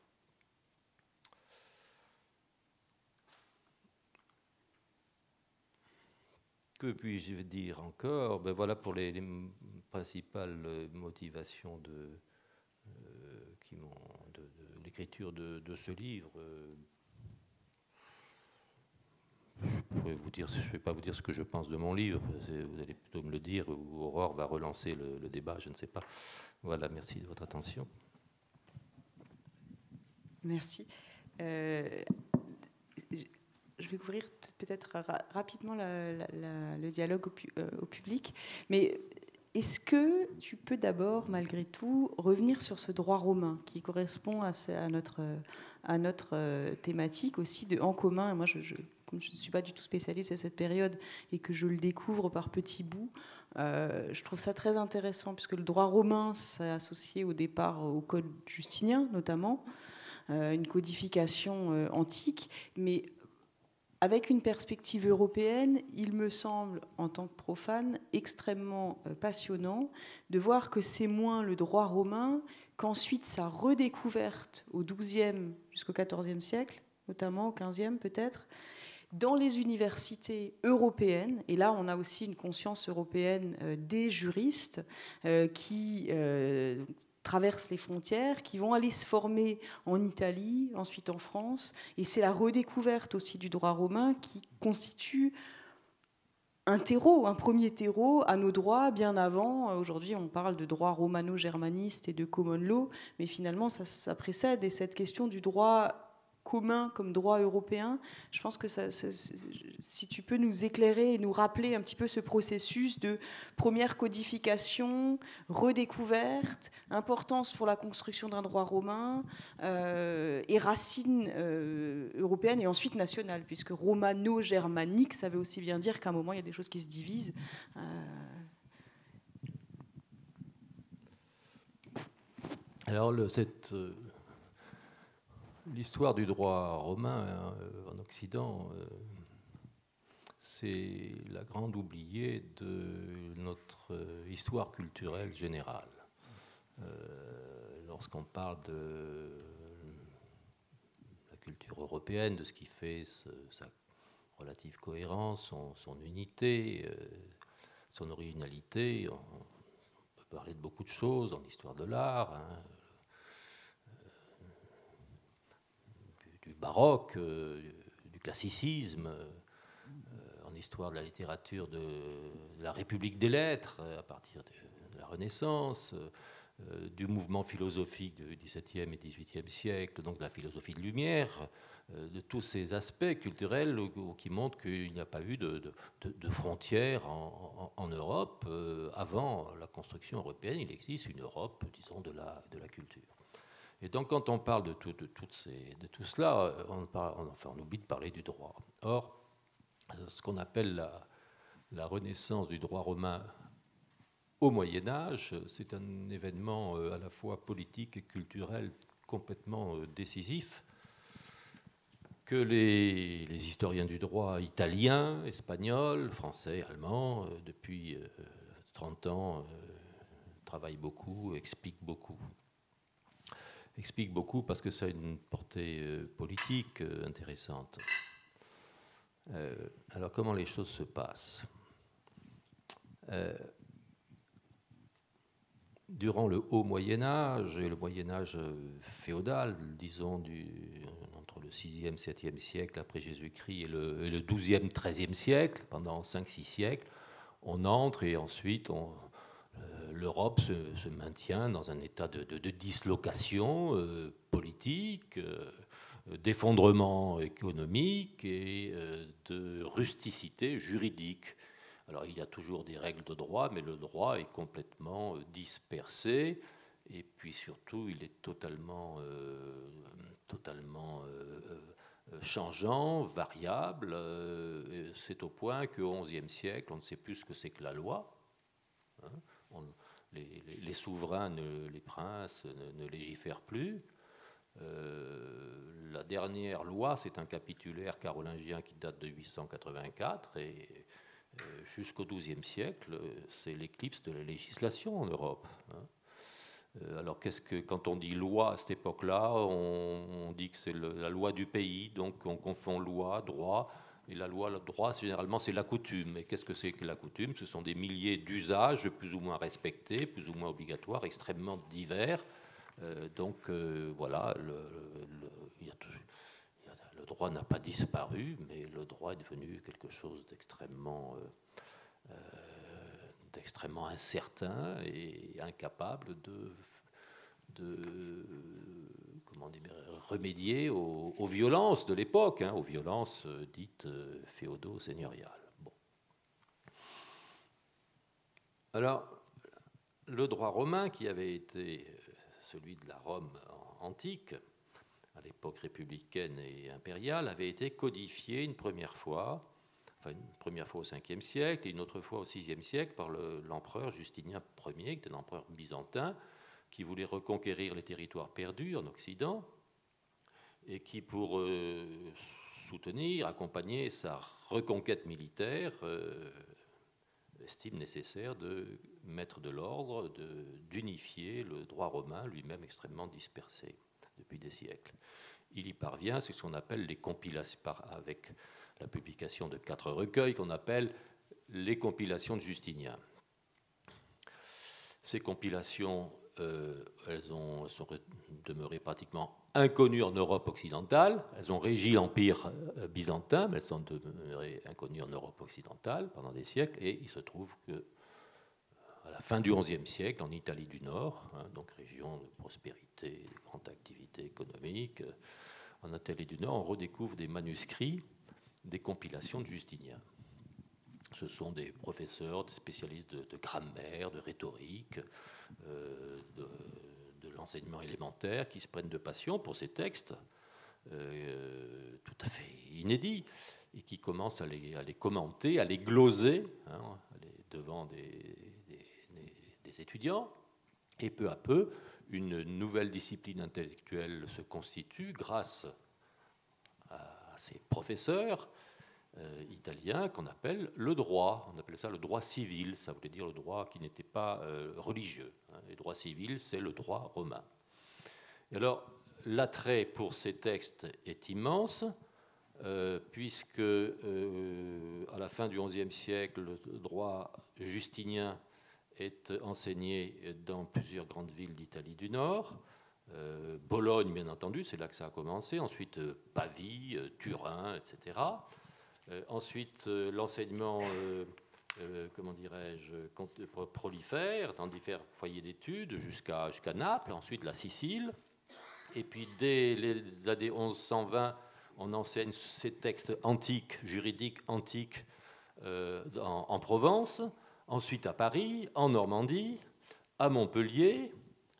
Que puis-je dire encore? Ben voilà pour les, les principales motivations de, euh, qui m'ont, de, de l'écriture de, de ce livre. Je pourrais vous dire, je ne vais pas vous dire ce que je pense de mon livre, vous allez plutôt me le dire, ou Aurore va relancer le, le débat, je ne sais pas. Voilà, merci de votre attention. Merci. Euh, Je vais ouvrir peut-être ra- rapidement la, la, la, le dialogue au, pu, euh, au public. Mais est-ce que tu peux d'abord, malgré tout, revenir sur ce droit romain qui correspond à, à, notre, à notre thématique aussi de en commun? Et moi, je, je, comme je ne suis pas du tout spécialiste de cette période et que je le découvre par petits bouts, euh, je trouve ça très intéressant puisque le droit romain s'est associé au départ au code justinien, notamment, euh, une codification euh, antique, mais avec une perspective européenne, il me semble, en tant que profane, extrêmement passionnant de voir que c'est moins le droit romain qu'ensuite sa redécouverte au douzième jusqu'au quatorzième siècle, notamment au quinzième peut-être, dans les universités européennes. Et là, on a aussi une conscience européenne euh, des juristes euh, qui... Euh, traversent les frontières, qui vont aller se former en Italie, ensuite en France. Et c'est la redécouverte aussi du droit romain qui constitue un terreau, un premier terreau à nos droits bien avant. Aujourd'hui, on parle de droit romano-germaniste et de common law, mais finalement, ça, ça précède. Et cette question du droit commun comme droit européen, je pense que ça, ça, si tu peux nous éclairer et nous rappeler un petit peu ce processus de première codification, redécouverte, importance pour la construction d'un droit romain euh, et racines euh, européennes et ensuite nationales, puisque romano-germanique, ça veut aussi bien dire qu'à un moment, il y a des choses qui se divisent. Euh... Alors, le, cette... Euh... L'histoire du droit romain euh, en Occident, euh, c'est la grande oubliée de notre euh, histoire culturelle générale. Euh, lorsqu'on parle de la culture européenne, de ce qui fait ce, sa relative cohérence, son, son unité, euh, son originalité, on, on peut parler de beaucoup de choses en histoire de l'art, hein, du baroque, euh, du classicisme, euh, en histoire de la littérature de, de la République des lettres, euh, à partir de, de la Renaissance, euh, du mouvement philosophique du dix-septième et dix-huitième siècle, donc de la philosophie de Lumière, euh, de tous ces aspects culturels euh, qui montrent qu'il n'y a pas eu de, de, de frontières en, en, en Europe. Euh, avant la construction européenne, il existe une Europe, disons, de la, de la culture. Et donc, quand on parle de tout, de toutes ces, de tout cela, on, parle, on, enfin, on oublie de parler du droit. Or, ce qu'on appelle la, la renaissance du droit romain au Moyen-Âge, c'est un événement à la fois politique et culturel complètement décisif que les, les historiens du droit italiens, espagnols, français, allemands, depuis trente ans, travaillent beaucoup, expliquent beaucoup. Explique beaucoup parce que ça a une portée euh, politique euh, intéressante. Euh, alors, comment les choses se passent euh, durant le haut Moyen-Âge et le Moyen-Âge féodal, disons, du, entre le sixième, septième siècle après Jésus-Christ et le, et le douzième, treizième siècle, pendant cinq six siècles, on entre et ensuite on... l'Europe se, se maintient dans un état de, de, de dislocation euh, politique, euh, d'effondrement économique et euh, de rusticité juridique. Alors il y a toujours des règles de droit, mais le droit est complètement euh, dispersé et puis surtout il est totalement, euh, totalement euh, changeant, variable. Euh, c'est au point qu'au onzième siècle, on ne sait plus ce que c'est que la loi. Hein. On, les, les, les souverains, ne, les princes, ne, ne légifèrent plus. Euh, la dernière loi, c'est un capitulaire carolingien qui date de huit cent quatre-vingt-quatre et euh, jusqu'au douzième siècle, c'est l'éclipse de la législation en Europe. Hein. Euh, alors, qu'est-ce que, quand on dit loi à cette époque-là, on, on dit que c'est le, la loi du pays, donc on confond loi, droit. Et la loi, le droit, généralement, c'est la coutume. Et qu'est-ce que c'est que la coutume ? Ce sont des milliers d'usages plus ou moins respectés, plus ou moins obligatoires, extrêmement divers. Euh, donc, euh, voilà, le, le, il y a tout, il y a, le droit n'a pas disparu, mais le droit est devenu quelque chose d'extrêmement, euh, euh, d'extrêmement incertain et incapable de... de comment dire, remédier aux, aux violences de l'époque, hein, aux violences euh, dites euh, féodo-seigneuriales. Bon. Alors, le droit romain, qui avait été celui de la Rome antique, à l'époque républicaine et impériale, avait été codifié une première fois, enfin une première fois au cinquième siècle et une autre fois au sixième siècle par le, l'empereur Justinien Ier, qui était un empereur byzantin, qui voulait reconquérir les territoires perdus en Occident et qui, pour euh, soutenir, accompagner sa reconquête militaire, euh, estime nécessaire de mettre de l'ordre, de, d'unifier le droit romain, lui-même extrêmement dispersé depuis des siècles. Il y parvient, c'est ce qu'on appelle les compilations, avec la publication de quatre recueils qu'on appelle les compilations de Justinien. Ces compilations Euh, elles, ont, elles sont demeurées pratiquement inconnues en Europe occidentale. Elles ont régi l'Empire byzantin, mais elles sont demeurées inconnues en Europe occidentale pendant des siècles. Et il se trouve que à la fin du onzième siècle, en Italie du Nord, hein, donc région de prospérité, de grande activité économique, en Italie du Nord, on redécouvre des manuscrits, des compilations de Justinien. Ce sont des professeurs, des spécialistes de, de grammaire, de rhétorique, euh, de, de l'enseignement élémentaire, qui se prennent de passion pour ces textes euh, tout à fait inédits et qui commencent à les, à les commenter, à les gloser hein, devant des, des, des, des étudiants. Et peu à peu, une nouvelle discipline intellectuelle se constitue grâce à ces professeurs euh, italiens qu'on appelle le droit. On appelle ça le droit civil, ça voulait dire le droit qui n'était pas euh, religieux. Hein. Le droit civil, c'est le droit romain. Et alors, l'attrait pour ces textes est immense, euh, puisque euh, à la fin du onzième siècle, le droit justinien est enseigné dans plusieurs grandes villes d'Italie du Nord. Euh, Bologne, bien entendu, c'est là que ça a commencé. Ensuite, euh, Pavie, euh, Turin, et cetera. Euh, ensuite, euh, l'enseignement, euh, euh, comment dirais-je, prolifère dans divers foyers d'études jusqu'à jusqu'à Naples. Ensuite, la Sicile. Et puis, dès les années onze cent vingt, on enseigne ces textes antiques, juridiques antiques, euh, en, en Provence. Ensuite, à Paris, en Normandie, à Montpellier.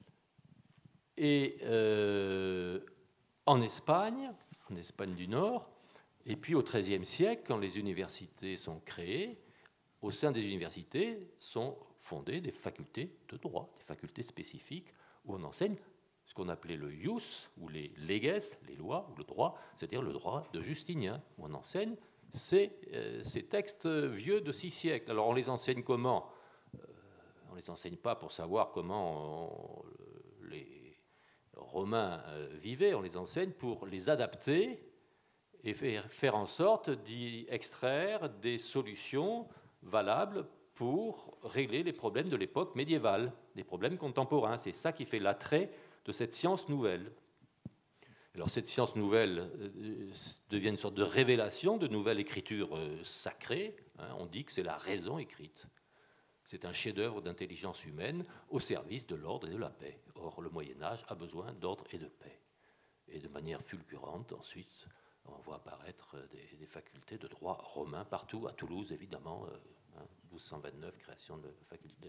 Et euh, en Espagne, en Espagne du Nord, et puis au XIIIe siècle, quand les universités sont créées, au sein des universités sont fondées des facultés de droit, des facultés spécifiques où on enseigne ce qu'on appelait le ius, ou les leges, les lois, ou le droit, c'est-à-dire le droit de Justinien, où on enseigne ces, euh, ces textes vieux de six siècles. Alors on les enseigne comment ? euh, On ne les enseigne pas pour savoir comment on, les Romains vivaient, on les enseigne pour les adapter et faire, faire en sorte d'y extraire des solutions valables pour régler les problèmes de l'époque médiévale, des problèmes contemporains. C'est ça qui fait l'attrait de cette science nouvelle. Alors cette science nouvelle devient une sorte de révélation de nouvelle écriture sacrée. On dit que c'est la raison écrite. C'est un chef-d'œuvre d'intelligence humaine au service de l'ordre et de la paix. Or, le Moyen-Âge a besoin d'ordre et de paix. Et de manière fulgurante, ensuite, on voit apparaître des, des facultés de droit romain partout, à Toulouse, évidemment, euh, hein, douze cent vingt-neuf, création de, faculté,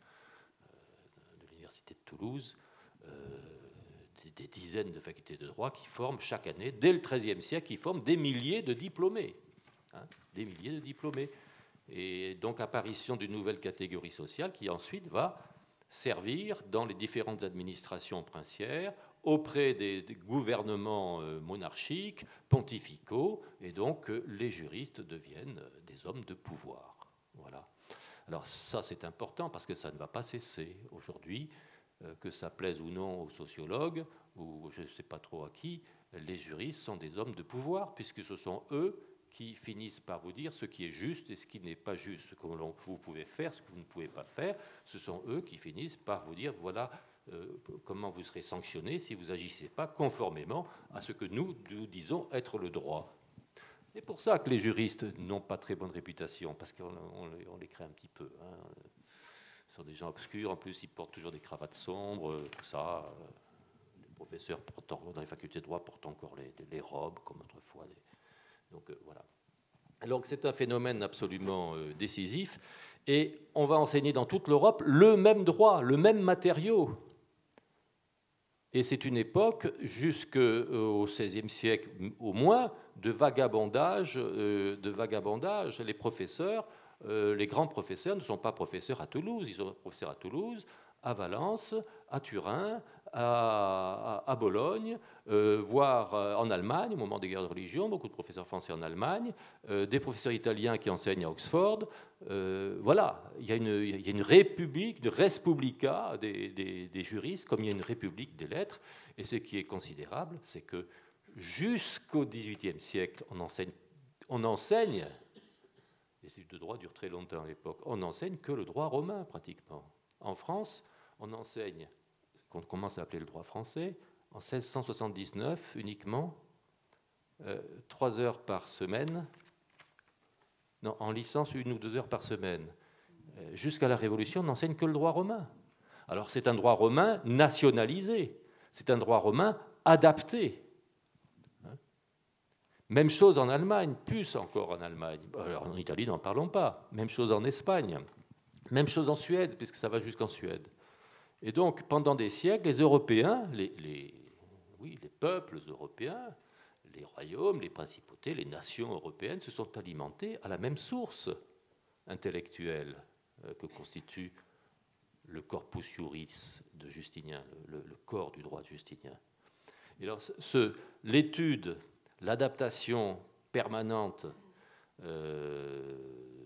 euh, de l'Université de Toulouse, euh, des, des dizaines de facultés de droit qui forment chaque année, dès le XIIIe siècle, qui forment des milliers de diplômés. Hein, des milliers de diplômés. Et donc apparition d'une nouvelle catégorie sociale qui ensuite va servir dans les différentes administrations princières auprès des, des gouvernements monarchiques, pontificaux, et donc les juristes deviennent des hommes de pouvoir. Voilà. Alors ça c'est important parce que ça ne va pas cesser aujourd'hui, que ça plaise ou non aux sociologues, ou je ne sais pas trop à qui, les juristes sont des hommes de pouvoir puisque ce sont eux qui finissent par vous dire ce qui est juste et ce qui n'est pas juste, ce que vous pouvez faire, ce que vous ne pouvez pas faire. Ce sont eux qui finissent par vous dire voilà euh, comment vous serez sanctionné si vous n'agissez pas conformément à ce que nous, nous disons être le droit. C'est pour ça que les juristes n'ont pas très bonne réputation, parce qu'on on, on les crée un petit peu. Hein. Ce sont des gens obscurs, en plus ils portent toujours des cravates sombres, tout ça. Les professeurs portent, dans les facultés de droit portent encore les, les robes, comme autrefois. Des, Donc euh, voilà. Donc c'est un phénomène absolument euh, décisif, et on va enseigner dans toute l'Europe le même droit, le même matériau. Et c'est une époque, jusqu'au seizième siècle au moins, de vagabondage. Euh, de vagabondage. Les professeurs, euh, les grands professeurs ne sont pas professeurs à Toulouse, ils sont professeurs à Toulouse, à Valence, à Turin, à, à, à Bologne, euh, voire en Allemagne, au moment des guerres de religion, beaucoup de professeurs français en Allemagne, euh, des professeurs italiens qui enseignent à Oxford. Euh, voilà, il y a une, il y a une république, une respublica des, des, des juristes, comme il y a une république des lettres. Et ce qui est considérable, c'est que jusqu'au dix-huitième siècle, on enseigne, on enseigne, les études de droit durent très longtemps à l'époque, on n'enseigne que le droit romain pratiquement. En France, on enseigne qu'on commence à appeler le droit français, en seize cent soixante-dix-neuf uniquement, euh, trois heures par semaine, non, en licence une ou deux heures par semaine. Euh, jusqu'à la Révolution, on n'enseigne que le droit romain. Alors c'est un droit romain nationalisé, c'est un droit romain adapté. Même chose en Allemagne, plus encore en Allemagne. Alors en Italie, n'en parlons pas. Même chose en Espagne. Même chose en Suède, puisque ça va jusqu'en Suède. Et donc, pendant des siècles, les Européens, les, les, oui, les peuples européens, les royaumes, les principautés, les nations européennes se sont alimentés à la même source intellectuelle que constitue le corpus juris de Justinien, le, le corps du droit de Justinien. Et alors, ce, l'étude, l'adaptation permanente euh,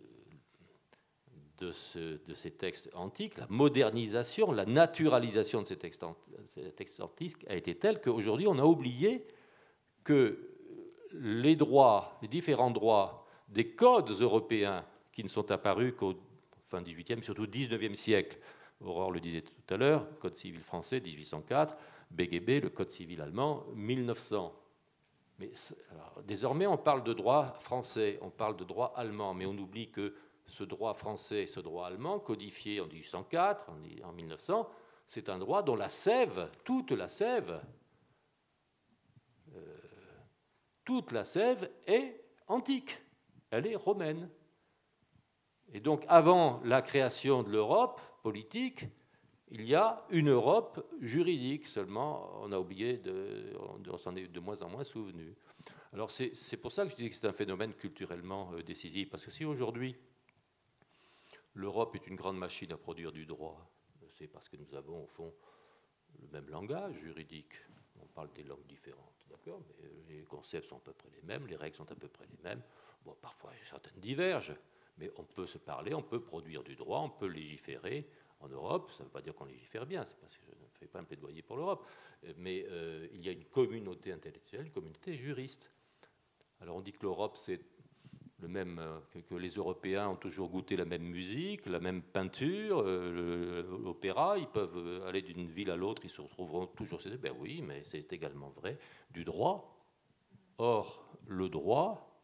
de, ce, de ces textes antiques, la modernisation, la naturalisation de ces textes, ces textes antiques a été telle qu'aujourd'hui, on a oublié que les droits, les différents droits des codes européens qui ne sont apparus qu'au fin dix-huitième, surtout dix-neuvième siècle, Aurore le disait tout à l'heure, Code civil français dix-huit cent quatre, B G B, le Code civil allemand mille neuf cents. Mais alors, désormais, on parle de droit français, on parle de droit allemand, mais on oublie que ce droit français et ce droit allemand, codifié en dix-huit cent quatre, en mille neuf cents, c'est un droit dont la sève, toute la sève, euh, toute la sève est antique, elle est romaine. Et donc, avant la création de l'Europe politique, il y a une Europe juridique, seulement on a oublié, de, on s'en est de moins en moins souvenu. Alors c'est, c'est pour ça que je disais que c'est un phénomène culturellement euh, décisif, parce que si aujourd'hui l'Europe est une grande machine à produire du droit, c'est parce que nous avons au fond le même langage juridique. On parle des langues différentes, d'accord, mais les concepts sont à peu près les mêmes, les règles sont à peu près les mêmes. Bon, parfois certaines divergent, mais on peut se parler, on peut produire du droit, on peut légiférer. En Europe, ça ne veut pas dire qu'on légifère bien, c'est parce que je ne fais pas un plaidoyer pour l'Europe, mais euh, il y a une communauté intellectuelle, une communauté juriste. Alors on dit que l'Europe, c'est le même, euh, que, que les Européens ont toujours goûté la même musique, la même peinture, euh, l'opéra, ils peuvent aller d'une ville à l'autre, ils se retrouveront toujours... Ben oui, mais c'est également vrai du droit. Or, le droit,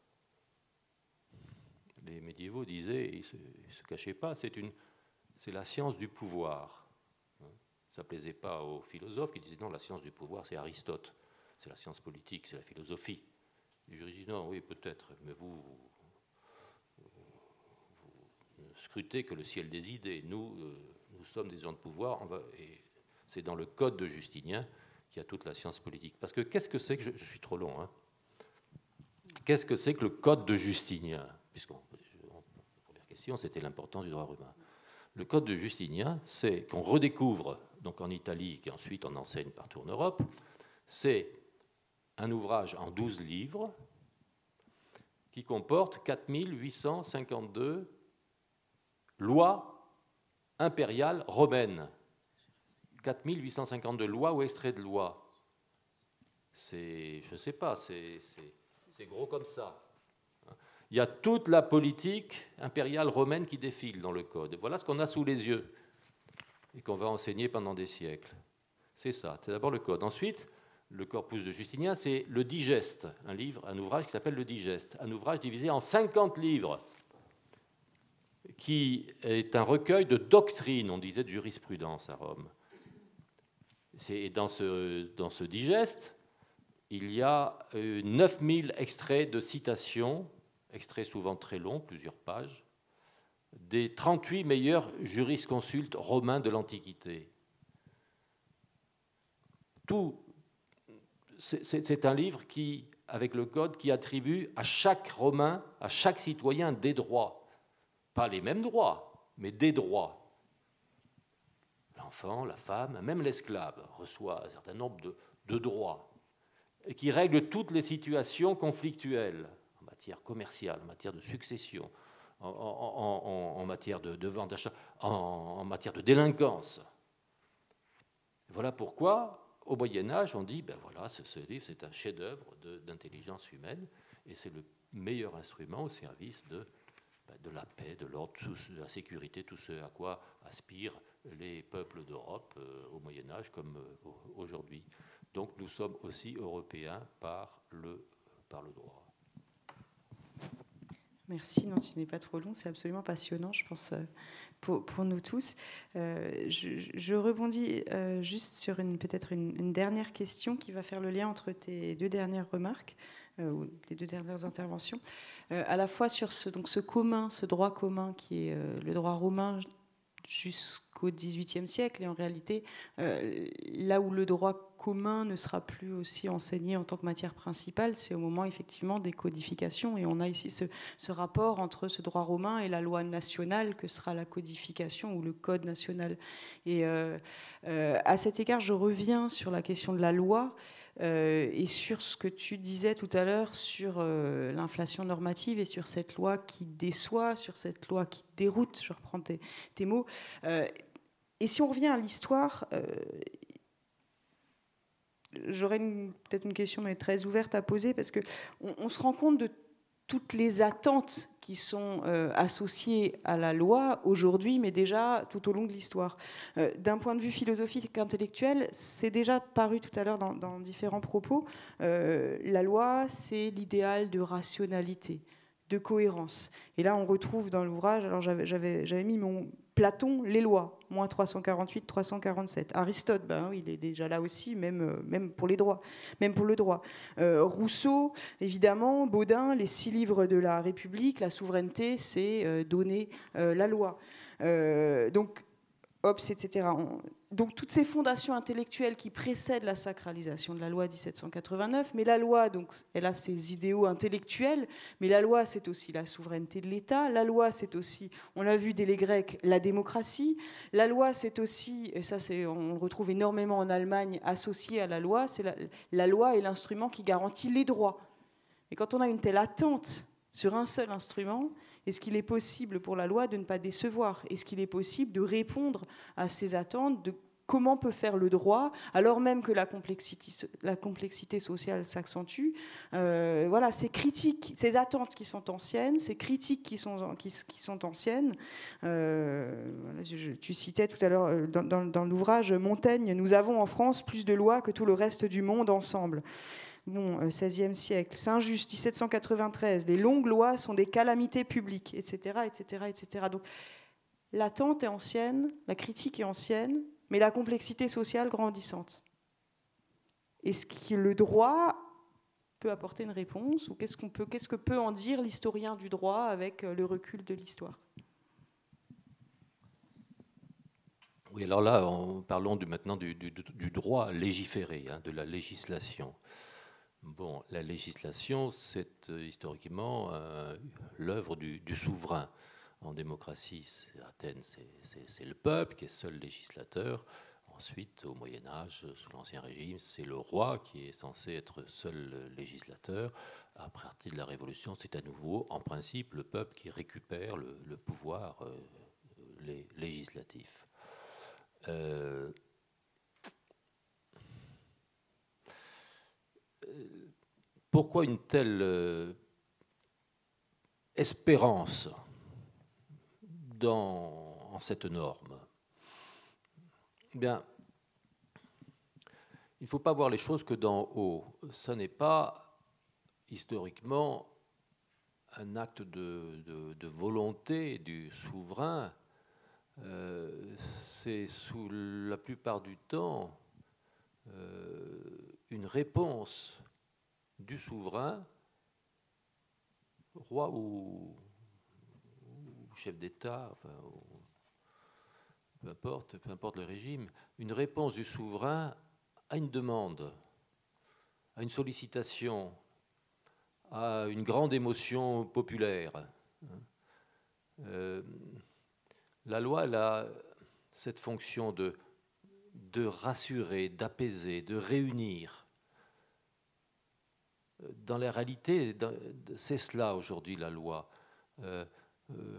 les médiévaux disaient, ils ne se, se cachaient pas, c'est une... c'est la science du pouvoir. Ça ne plaisait pas aux philosophes qui disaient non, la science du pouvoir, c'est Aristote. C'est la science politique, c'est la philosophie. Les juristes disent non, oui, peut-être, mais vous, vous, vous ne scrutez que le ciel des idées. Nous, euh, nous sommes des gens de pouvoir. On va, et c'est dans le code de Justinien qu'il y a toute la science politique. Parce que qu'est-ce que c'est que... Je, je suis trop long, hein. Qu'est-ce que c'est que le code de Justinien? Puisqu'on, la première question, c'était l'importance du droit romain. Le code de Justinien, c'est qu'on redécouvre, donc en Italie, et qu'ensuite on enseigne partout en Europe, c'est un ouvrage en douze livres qui comporte quatre mille huit cent cinquante-deux lois impériales romaines. quatre mille huit cent cinquante-deux lois ou extraits de lois. C'est, je ne sais pas, c'est, c'est, c'est gros comme ça. Il y a toute la politique impériale romaine qui défile dans le code. Voilà ce qu'on a sous les yeux et qu'on va enseigner pendant des siècles. C'est ça, c'est d'abord le code. Ensuite, le corpus de Justinien, c'est le digeste, un livre, un ouvrage qui s'appelle le digeste, un ouvrage divisé en cinquante livres, qui est un recueil de doctrines, on disait de jurisprudence à Rome. C'est, dans, ce, dans ce digeste, il y a euh, neuf mille extraits de citations, extraits souvent très longs, plusieurs pages, des trente-huit meilleurs jurisconsultes romains de l'Antiquité. Tout, c'est, c'est un livre qui, avec le code, qui attribue à chaque Romain, à chaque citoyen, des droits. Pas les mêmes droits, mais des droits. L'enfant, la femme, même l'esclave reçoit un certain nombre de, de droits, et qui règle toutes les situations conflictuelles, en matière commerciale, en matière de succession, en, en, en, en matière de, de vente d'achat, en, en matière de délinquance. Voilà pourquoi, au Moyen-Âge, on dit, ben voilà, ce, ce livre, c'est un chef-d'œuvre de, d'intelligence humaine, et c'est le meilleur instrument au service de, ben de la paix, de l'ordre, de la sécurité, tout ce à quoi aspirent les peuples d'Europe euh, au Moyen-Âge comme euh, aujourd'hui. Donc nous sommes aussi européens par le, par le droit. Merci, non, tu n'es pas trop long, c'est absolument passionnant, je pense, pour, pour nous tous. Euh, je, je rebondis euh, juste sur une, peut-être une, une dernière question qui va faire le lien entre tes deux dernières remarques, euh, ou les deux dernières interventions, euh, à la fois sur ce, donc ce commun, ce droit commun qui est euh, le droit romain jusqu'au dix-huitième siècle, et en réalité, euh, là où le droit commun ne sera plus aussi enseigné en tant que matière principale, c'est au moment effectivement des codifications, et on a ici ce, ce rapport entre ce droit romain et la loi nationale que sera la codification ou le code national. Et euh, euh, à cet égard, je reviens sur la question de la loi, Euh, et sur ce que tu disais tout à l'heure sur euh, l'inflation normative et sur cette loi qui déçoit, sur cette loi qui déroute, je reprends tes, tes mots. Euh, et si on revient à l'histoire, euh, j'aurais peut-être une question mais très ouverte à poser, parce qu'on on se rend compte de toutes les attentes qui sont euh, associées à la loi aujourd'hui, mais déjà tout au long de l'histoire. Euh, d'un point de vue philosophique et intellectuel, c'est déjà paru tout à l'heure dans, dans différents propos, euh, la loi, c'est l'idéal de rationalité, de cohérence. Et là, on retrouve dans l'ouvrage, alors j'avais, j'avais, j'avais mis mon Platon, les lois, moins trois cent quarante-huit trois cent quarante-sept. Aristote, ben oui, il est déjà là aussi, même, même pour les droits, même pour le droit. Euh, Rousseau, évidemment, Baudin, les six livres de la République, la souveraineté, c'est euh, donner euh, la loi. Euh, donc, Hobbes, et cetera. On, donc toutes ces fondations intellectuelles qui précèdent la sacralisation de la loi dix-sept cent quatre-vingt-neuf, mais la loi, donc, elle a ses idéaux intellectuels, mais la loi, c'est aussi la souveraineté de l'État, la loi, c'est aussi, on l'a vu dès les Grecs, la démocratie, la loi, c'est aussi, et ça c'est, on le retrouve énormément en Allemagne, associé à la loi, c'est la, la loi est l'instrument qui garantit les droits. Et quand on a une telle attente sur un seul instrument, est-ce qu'il est possible pour la loi de ne pas décevoir? Est-ce qu'il est possible de répondre à ces attentes de comment peut faire le droit, alors même que la complexité, la complexité sociale s'accentue? euh, Voilà, ces critiques, ces attentes qui sont anciennes, ces critiques qui sont, qui, qui sont anciennes. Euh, voilà, je, tu citais tout à l'heure dans, dans, dans l'ouvrage Montaigne, nous avons en France plus de lois que tout le reste du monde ensemble. Bon, seizième siècle, Saint-Just, dix-sept cent quatre-vingt-treize, les longues lois sont des calamités publiques, et cetera, et cetera, et cetera. Donc, l'attente est ancienne, la critique est ancienne, mais la complexité sociale grandissante. Est-ce que le droit peut apporter une réponse, ou qu'est-ce qu'on peut, qu'est-ce que peut en dire l'historien du droit avec le recul de l'histoire? Oui, alors là, on, parlons du, maintenant du, du, du droit légiféré, hein, de la législation. Bon, la législation, c'est euh, historiquement euh, l'œuvre du, du souverain. En démocratie, Athènes, c'est le peuple qui est seul législateur. Ensuite, au Moyen-Âge, sous l'Ancien Régime, c'est le roi qui est censé être seul législateur. À partir de la Révolution, c'est à nouveau, en principe, le peuple qui récupère le, le pouvoir euh, les, législatif. Euh, Pourquoi une telle euh, espérance dans, en cette norme? Eh bien, il ne faut pas voir les choses que d'en haut. Ça n'est pas historiquement un acte de, de, de volonté du souverain. Euh, c'est sous la plupart du temps euh, une réponse du souverain, roi ou, ou chef d'État, enfin, ou, peu importe, peu importe le régime, une réponse du souverain à une demande, à une sollicitation, à une grande émotion populaire. Euh, la loi, elle a cette fonction de, de rassurer, d'apaiser, de réunir. Dans la réalité, c'est cela aujourd'hui la loi. Euh, euh,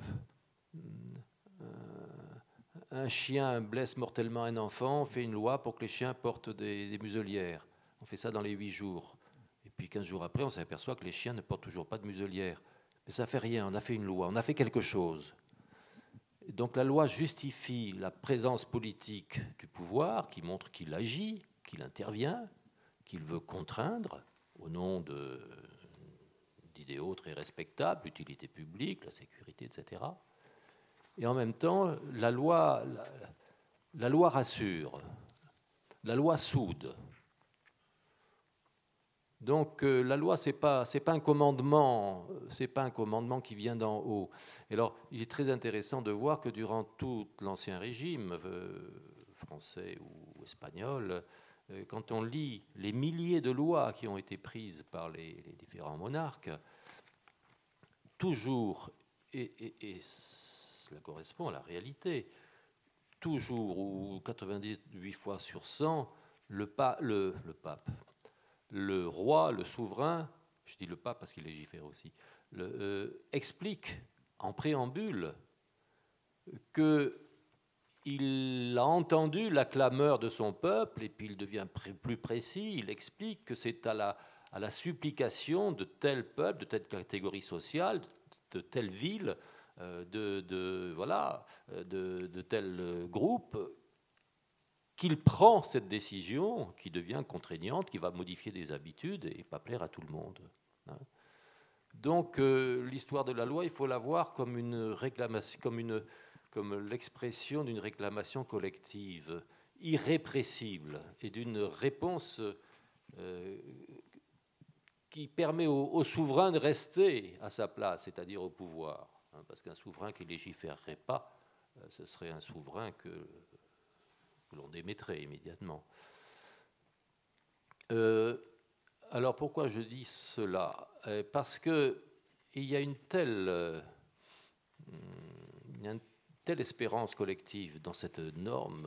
un chien blesse mortellement un enfant, on fait une loi pour que les chiens portent des, des muselières. On fait ça dans les huit jours. Et puis quinze jours après, on s'aperçoit que les chiens ne portent toujours pas de muselière. Mais ça ne fait rien, on a fait une loi, on a fait quelque chose. Donc la loi justifie la présence politique du pouvoir, qui montre qu'il agit, qu'il intervient, qu'il veut contraindre au nom de, d'idéaux très respectables, l'utilité publique, la sécurité, et cetera. Et en même temps, la loi, la, la loi rassure, la loi soude. Donc euh, la loi, c'est pas c'est pas un commandement, c'est pas un commandement qui vient d'en haut. Et alors, il est très intéressant de voir que durant tout l'Ancien Régime euh, français ou espagnol, euh, quand on lit les milliers de lois qui ont été prises par les, les différents monarques, toujours, et, et, et cela correspond à la réalité, toujours ou quatre-vingt-dix-huit fois sur cent, le, pa, le, le pape. Le roi, le souverain, je dis le pape parce qu'il légifère aussi, le, euh, explique en préambule qu'il a entendu la clameur de son peuple, et puis il devient pré- plus précis, il explique que c'est à la, à la supplication de tel peuple, de telle catégorie sociale, de telle ville, euh, de, de, voilà, de, de tel groupe, qu'il prend cette décision qui devient contraignante, qui va modifier des habitudes et pas plaire à tout le monde. Donc euh, l'histoire de la loi, il faut la voir comme une réclamation, comme, une, comme l'expression d'une réclamation collective, irrépressible, et d'une réponse euh, qui permet au, au souverain de rester à sa place, c'est-à-dire au pouvoir. Hein, parce qu'un souverain qui ne légiférerait pas, euh, ce serait un souverain que... que l'on démettrait immédiatement. Euh, alors pourquoi je dis cela ? Parce qu'il y a une telle, euh, une telle espérance collective dans cette norme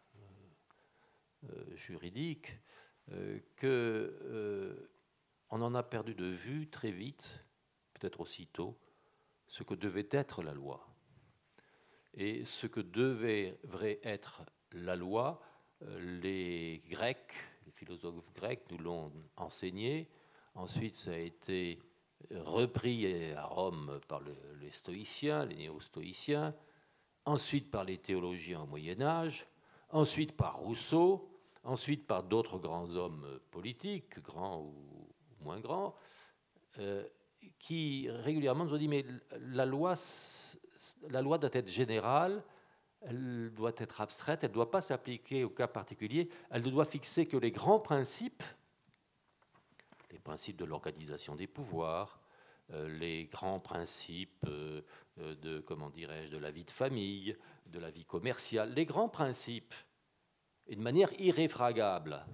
euh, juridique euh, qu'on euh, en a perdu de vue très vite, peut-être aussitôt, ce que devait être la loi. Et ce que devait vrai être la loi, les Grecs, les philosophes grecs nous l'ont enseigné. Ensuite, ça a été repris à Rome par le, les stoïciens, les néo-stoïciens. Ensuite, par les théologiens au Moyen-Âge. Ensuite, par Rousseau. Ensuite, par d'autres grands hommes politiques, grands ou moins grands, euh, qui régulièrement nous ont dit mais la loi, la loi doit être générale. Elle doit être abstraite, elle ne doit pas s'appliquer au cas particulier, elle ne doit fixer que les grands principes, les principes de l'organisation des pouvoirs, euh, les grands principes euh, de, comment dirais-je, de la vie de famille, de la vie commerciale, les grands principes, et de manière irréfragable.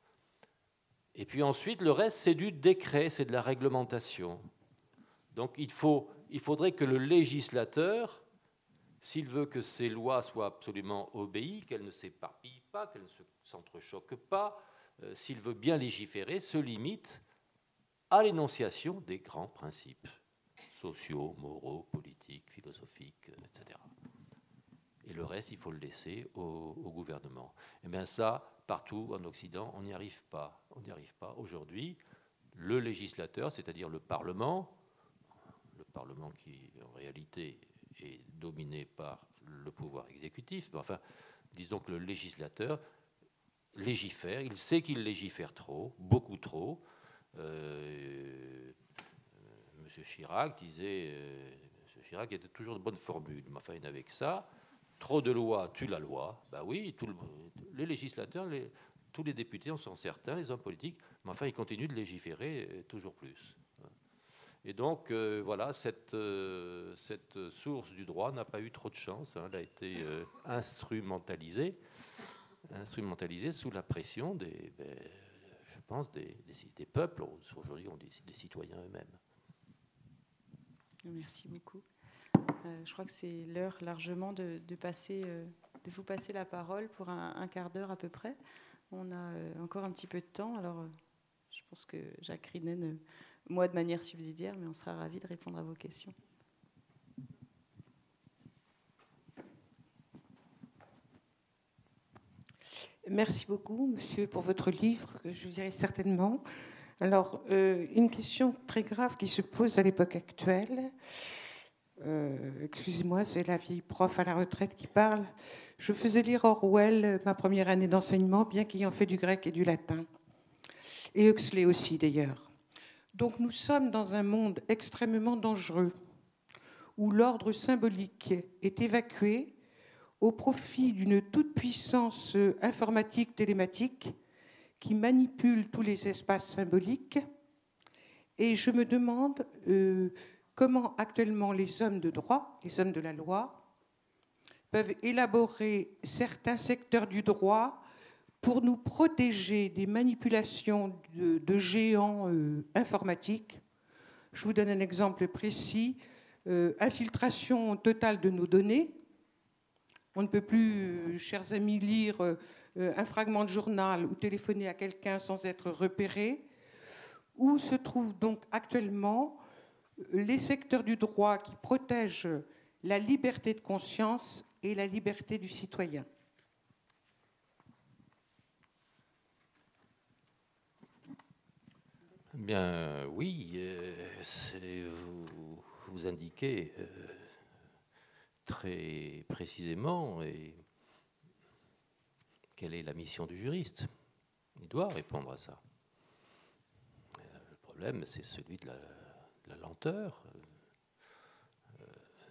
Et puis ensuite, le reste, c'est du décret, c'est de la réglementation. Donc il, faut, il faudrait que le législateur, s'il veut que ces lois soient absolument obéies, qu'elles ne s'éparpillent pas, qu'elles ne s'entrechoquent pas, euh, s'il veut bien légiférer, se limite à l'énonciation des grands principes sociaux, moraux, politiques, philosophiques, et cetera. Et le reste, il faut le laisser au, au gouvernement. Et bien ça, partout en Occident, on n'y arrive pas. On n'y arrive pas. Aujourd'hui, le législateur, c'est-à-dire le Parlement, le Parlement qui, en réalité, est dominé par le pouvoir exécutif, mais enfin, disons que le législateur légifère, il sait qu'il légifère trop, beaucoup trop. Euh, Monsieur Chirac disait, euh, Monsieur Chirac était toujours de bonne formule, mais enfin, il n'avait que ça. Trop de lois tue la loi. Ben oui, tout le, les législateurs, les, tous les députés en sont certains, les hommes politiques, mais enfin, ils continuent de légiférer toujours plus. Et donc, euh, voilà, cette, euh, cette source du droit n'a pas eu trop de chance. Hein, elle a été euh, instrumentalisée, instrumentalisée sous la pression des, ben, je pense, des, des, des peuples. Aujourd'hui, on dit des citoyens eux-mêmes. Merci beaucoup. Euh, je crois que c'est l'heure largement de, de, passer, euh, de vous passer la parole pour un, un quart d'heure à peu près. On a euh, encore un petit peu de temps, alors euh, je pense que Jacques Rinen... Euh, moi de manière subsidiaire, mais on sera ravis de répondre à vos questions. Merci beaucoup, monsieur, pour votre livre, que je lirai certainement. Alors, euh, une question très grave qui se pose à l'époque actuelle. Euh, excusez-moi, c'est la vieille prof à la retraite qui parle. Je faisais lire Orwell ma première année d'enseignement, bien qu'ayant fait du grec et du latin. Et Huxley aussi, d'ailleurs. Donc nous sommes dans un monde extrêmement dangereux, où l'ordre symbolique est évacué au profit d'une toute-puissance informatique télématique qui manipule tous les espaces symboliques. Et je me demande euh, comment actuellement les hommes de droit, les hommes de la loi, peuvent élaborer certains secteurs du droit pour nous protéger des manipulations de, de géants euh, informatiques. Je vous donne un exemple précis. Euh, infiltration totale de nos données. On ne peut plus, euh, chers amis, lire euh, un fragment de journal ou téléphoner à quelqu'un sans être repéré. Où se trouvent donc actuellement les secteurs du droit qui protègent la liberté de conscience et la liberté du citoyen? Bien, oui, euh, vous, vous indiquez euh, très précisément et quelle est la mission du juriste. Il doit répondre à ça. Euh, le problème, c'est celui de la, de la lenteur. Euh,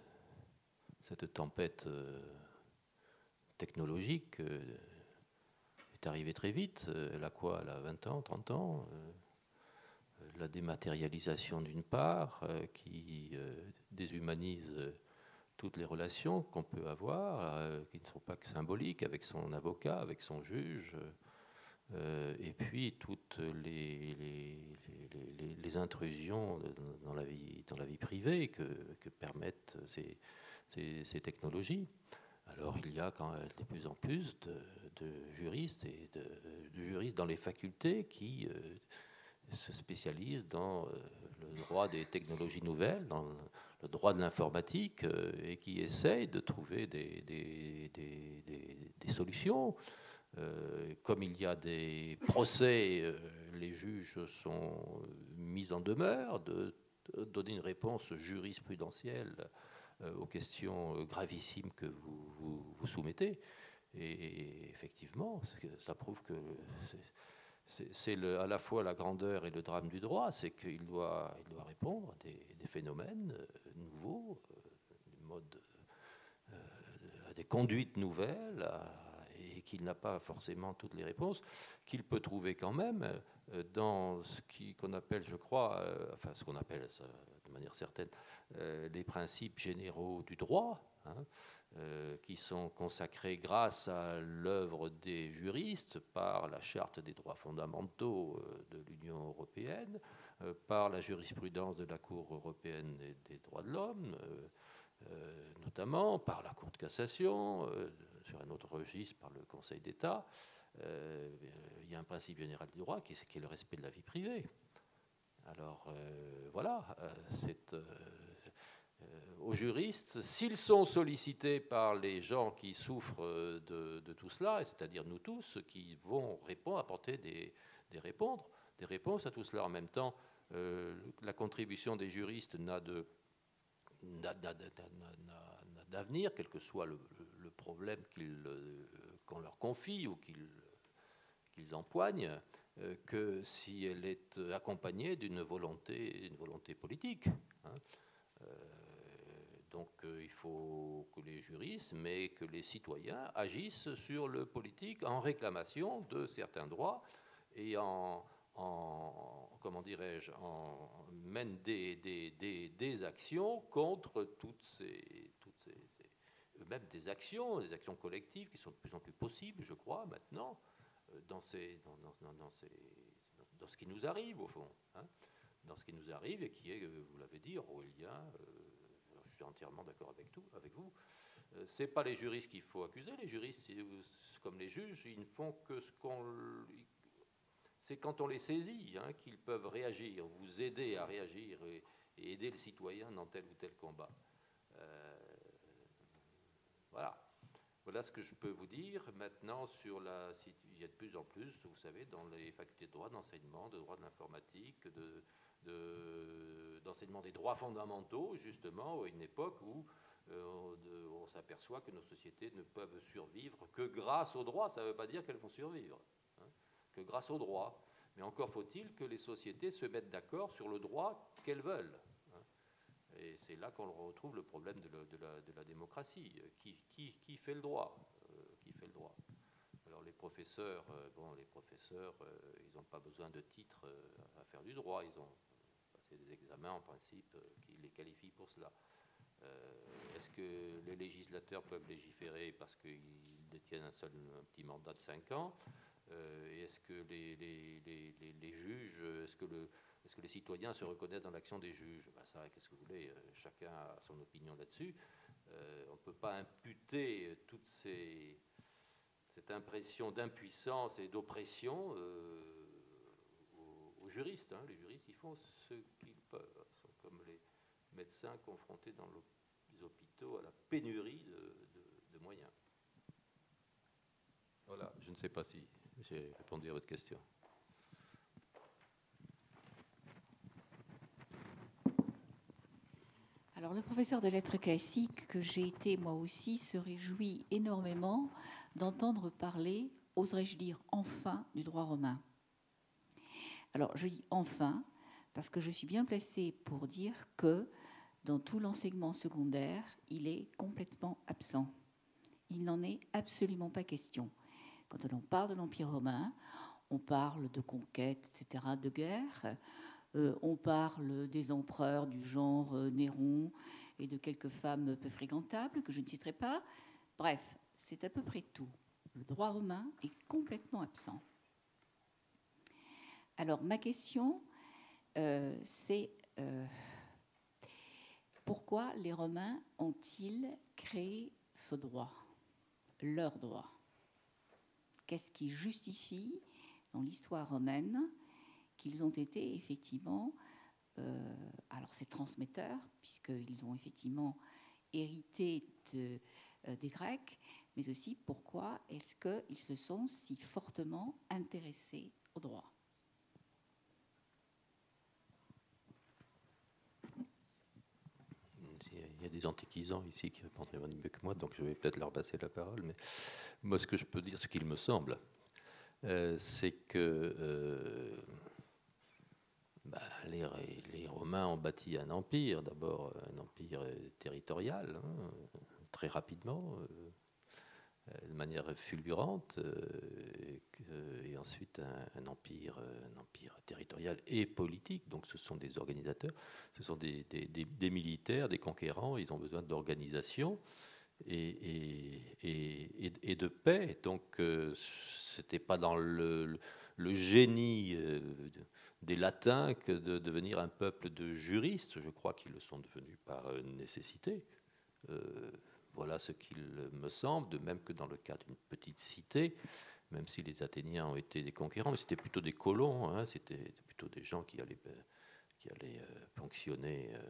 cette tempête euh, technologique euh, est arrivée très vite. Elle a quoi? Elle a vingt ans, trente ans euh, la dématérialisation d'une part, euh, qui euh, déshumanise euh, toutes les relations qu'on peut avoir, euh, qui ne sont pas que symboliques, avec son avocat, avec son juge, euh, et puis toutes les, les, les, les, les intrusions dans la vie, dans la vie privée que, que permettent ces, ces, ces technologies. Alors il y a quand même de plus en plus de, de juristes et de, de juristes dans les facultés qui euh, se spécialise dans euh, le droit des technologies nouvelles, dans le droit de l'informatique, euh, et qui essaye de trouver des, des, des, des, des solutions. Euh, comme il y a des procès, euh, les juges sont mis en demeure de, de donner une réponse jurisprudentielle euh, aux questions gravissimes que vous vous, vous soumettez. Et effectivement, ça prouve que c'est, c'est le, à la fois la grandeur et le drame du droit, c'est qu'il doit, il doit répondre à des, des phénomènes euh, nouveaux, euh, des modes, euh, à des conduites nouvelles, à, et qu'il n'a pas forcément toutes les réponses, qu'il peut trouver quand même euh, dans ce qui, qu'on appelle, je crois, euh, enfin ce qu'on appelle ça, de manière certaine, euh, les principes généraux du droit, hein, Euh, qui sont consacrés grâce à l'œuvre des juristes par la Charte des droits fondamentaux euh, de l'Union européenne, euh, par la jurisprudence de la Cour européenne des, des droits de l'homme, euh, euh, notamment par la Cour de cassation, euh, sur un autre registre par le Conseil d'État. Euh, il y a un principe général du droit qui est, qui est le respect de la vie privée. Alors euh, voilà, euh, c'est... Euh, aux juristes, s'ils sont sollicités par les gens qui souffrent de, de tout cela, c'est-à-dire nous tous, qui vont répondre, apporter des, des, répondre, des réponses à tout cela. En même temps, euh, la contribution des juristes n'a, de, n'a, n'a, n'a, n'a d'avenir, quel que soit le, le, le problème qu'ils, qu'on leur confie ou qu'ils, qu'ils empoignent, euh, que si elle est accompagnée d'une volonté, une volonté politique. Hein. Euh, Donc euh, il faut que les juristes, mais que les citoyens agissent sur le politique en réclamation de certains droits et en, en comment dirais-je, en mènent des, des, des, des actions contre toutes ces, toutes ces, ces, même des actions, des actions collectives qui sont de plus en plus possibles, je crois, maintenant, dans, ces, dans, dans, dans, ces, dans ce qui nous arrive au fond, hein, dans ce qui nous arrive et qui est, vous l'avez dit, orwellien. Euh, Je suis entièrement d'accord avec, tout, avec vous. Euh, ce n'est pas les juristes qu'il faut accuser. Les juristes, comme les juges, ils ne font que ce qu'on... C'est quand on les saisit hein, qu'ils peuvent réagir, vous aider à réagir et, et aider le citoyen dans tel ou tel combat. Euh, voilà. Voilà ce que je peux vous dire. Maintenant, sur la, il y a de plus en plus, vous savez, dans les facultés de droit, d'enseignement, de droit de l'informatique, de... de d'enseignement des droits fondamentaux, justement, à une époque où euh, de, on s'aperçoit que nos sociétés ne peuvent survivre que grâce aux droits. Ça ne veut pas dire qu'elles vont survivre, hein, que grâce aux droits. Mais encore faut-il que les sociétés se mettent d'accord sur le droit qu'elles veulent. Hein. Et c'est là qu'on retrouve le problème de la, de la, de la démocratie. Qui, qui, qui fait le droit euh, Qui fait le droit Alors les professeurs, euh, bon, les professeurs, euh, ils n'ont pas besoin de titres euh, à faire du droit. Ils ont passé des examens, en principe, euh, qui les qualifient pour cela. Euh, est-ce que les législateurs peuvent légiférer parce qu'ils détiennent un seul un petit mandat de cinq ans euh, Est-ce que les, les, les, les, les juges, est-ce que, le, est-ce que les citoyens se reconnaissent dans l'action des juges? Ben ça, qu'est-ce que vous voulez, chacun a son opinion là-dessus. Euh, on ne peut pas imputer toute ces, cette impression d'impuissance et d'oppression euh, aux, aux juristes. Hein. Les juristes, ils font ce qu'ils peuvent. Ils sont comme les médecins confrontés dans les hôpitaux à la pénurie de, de, de moyens. Voilà, je ne sais pas si j'ai répondu à votre question. Alors, le professeur de lettres classiques que j'ai été moi aussi se réjouit énormément d'entendre parler, oserais-je dire enfin, du droit romain. Alors, je dis enfin parce que je suis bien placée pour dire que dans tout l'enseignement secondaire, il est complètement absent. Il n'en est absolument pas question. Quand on parle de l'Empire romain, on parle de conquête, et cetera, de guerre. Euh, on parle des empereurs du genre euh, Néron et de quelques femmes peu fréquentables, que je ne citerai pas. Bref, c'est à peu près tout. Le droit romain est complètement absent. Alors, ma question, euh, c'est euh, pourquoi les Romains ont-ils créé ce droit, leur droit? Qu'est-ce qui justifie, dans l'histoire romaine, qu'ils ont été effectivement, euh, alors c'est transmetteurs, puisqu'ils ont effectivement hérité de, euh, des Grecs, mais aussi pourquoi est-ce qu'ils se sont si fortement intéressés au droit? Il y a des antiquisants ici qui répondraient mieux que moi, donc je vais peut-être leur passer la parole, mais moi ce que je peux dire, ce qu'il me semble, euh, c'est que euh, bah, les, les Romains ont bâti un empire, d'abord un empire territorial, hein, très rapidement, euh, de manière fulgurante, euh, et, que, et ensuite un, un, empire, un empire territorial et politique, donc ce sont des organisateurs, ce sont des, des, des, des militaires, des conquérants, ils ont besoin d'organisation et, et, et, et de paix, donc euh, c'était pas dans le, le, le génie euh, des Latins que de devenir un peuple de juristes. Je crois qu'ils le sont devenus par nécessité. Euh, voilà ce qu'il me semble, de même que dans le cas d'une petite cité, même si les Athéniens ont été des conquérants, mais c'était plutôt des colons, hein, c'était plutôt des gens qui allaient, qui allaient euh, fonctionner euh,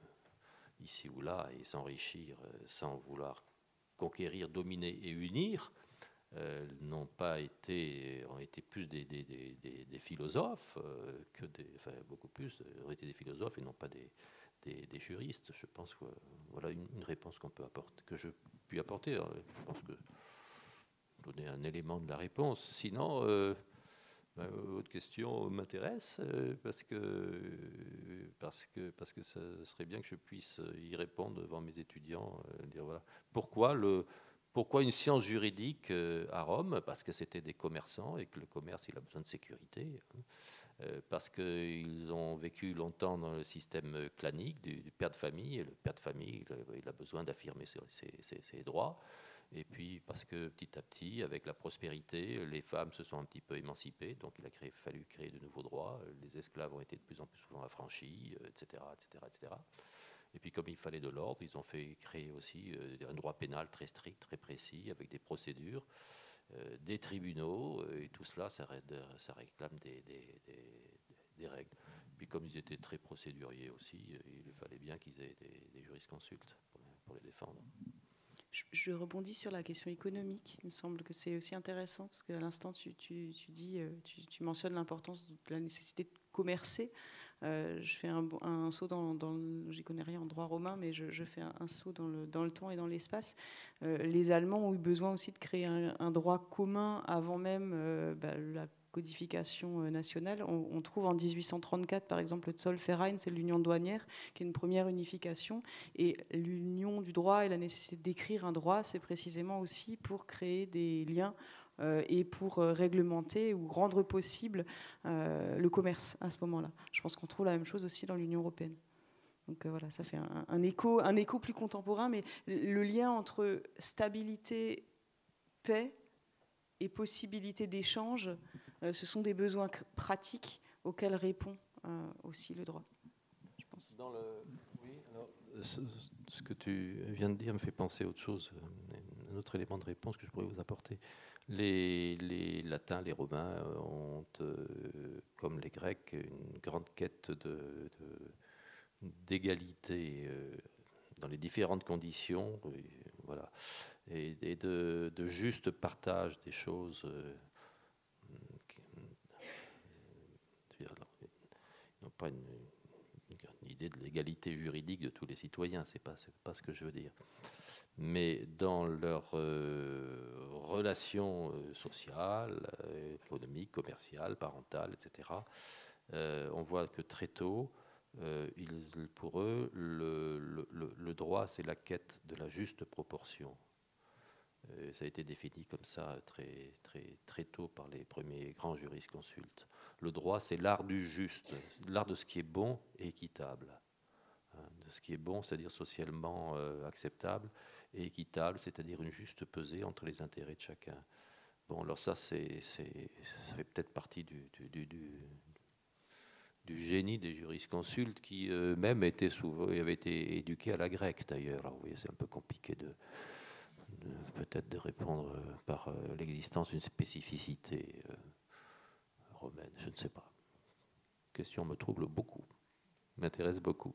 ici ou là et s'enrichir euh, sans vouloir conquérir, dominer et unir. Euh, n'ont pas été, ont été plus des, des, des, des, des philosophes euh, que des, enfin beaucoup plus, ont été des philosophes et non pas des, des, des juristes. Je pense que voilà une, une réponse qu'on peut apporter, que je puis apporter. Alors, je pense que donner un élément de la réponse. Sinon, euh, ben, votre question m'intéresse euh, parce que parce que parce que ça serait bien que je puisse y répondre devant mes étudiants, euh, dire voilà pourquoi le Pourquoi une science juridique à Rome? Parce que c'était des commerçants et que le commerce, il a besoin de sécurité. Euh, parce qu'ils ont vécu longtemps dans le système clanique du, du père de famille. Et le père de famille, il, il a besoin d'affirmer ses, ses, ses droits. Et puis parce que petit à petit, avec la prospérité, les femmes se sont un petit peu émancipées. Donc il a créé, fallu créer de nouveaux droits. Les esclaves ont été de plus en plus souvent affranchis, et cetera, et cetera, et cetera. Et puis comme il fallait de l'ordre, ils ont fait créer aussi euh, un droit pénal très strict, très précis, avec des procédures, euh, des tribunaux, et tout cela, ça, ça réclame des, des, des, des règles. Puis comme ils étaient très procéduriers aussi, il fallait bien qu'ils aient des, des jurisconsultes pour, pour les défendre. Je, je rebondis sur la question économique. Il me semble que c'est aussi intéressant, parce qu'à l'instant, tu, tu, tu, dis, tu, tu mentionnes l'importance de la nécessité de commercer. Euh, je fais un, un saut dans, dans j'y connais rien en droit romain, mais je, je fais un, un saut dans le, dans le temps et dans l'espace. Euh, les Allemands ont eu besoin aussi de créer un, un droit commun avant même euh, bah, la codification nationale. On, on trouve en dix-huit cent trente-quatre, par exemple, le Zollverein, c'est l'union douanière, qui est une première unification. Et l'union du droit et la nécessité d'écrire un droit, c'est précisément aussi pour créer des liens euh, et pour euh, réglementer ou rendre possible euh, le commerce à ce moment-là. Je pense qu'on trouve la même chose aussi dans l'Union européenne. Donc euh, voilà, ça fait un, un, écho, un écho plus contemporain, mais le lien entre stabilité, paix et possibilité d'échange, euh, ce sont des besoins pratiques auxquels répond euh, aussi le droit, je pense. Dans le... Oui, alors, ce, ce que tu viens de dire me fait penser à autre chose, un autre élément de réponse que je pourrais vous apporter. Les, les Latins, les Romains ont, euh, comme les Grecs, une grande quête de, de, d'égalité euh, dans les différentes conditions, et, voilà, et, et de, de juste partage des choses. Euh, ils n'ont pas une, une idée de l'égalité juridique de tous les citoyens, c'est pas, c'est pas ce que je veux dire. Mais dans leurs euh, relations euh, sociales, euh, économiques, commerciales, parentales, et cetera, euh, on voit que très tôt, euh, ils, pour eux, le, le, le droit, c'est la quête de la juste proportion. Euh, ça a été défini comme ça très, très, très tôt par les premiers grands jurisconsultes. Le droit, c'est l'art du juste, l'art de ce qui est bon et équitable. De ce qui est bon, c'est-à-dire socialement euh, acceptable, et équitable, c'est-à-dire une juste pesée entre les intérêts de chacun. Bon, alors ça, c'est, c'est, ça fait peut-être partie du, du, du, du génie des jurisconsultes qui eux-mêmes étaient souvent, avaient été éduqués à la grecque d'ailleurs. Alors vous voyez, c'est un peu compliqué de, de peut-être de répondre par euh, l'existence d'une spécificité euh, romaine, je ne sais pas. La question me trouble beaucoup, m'intéresse beaucoup.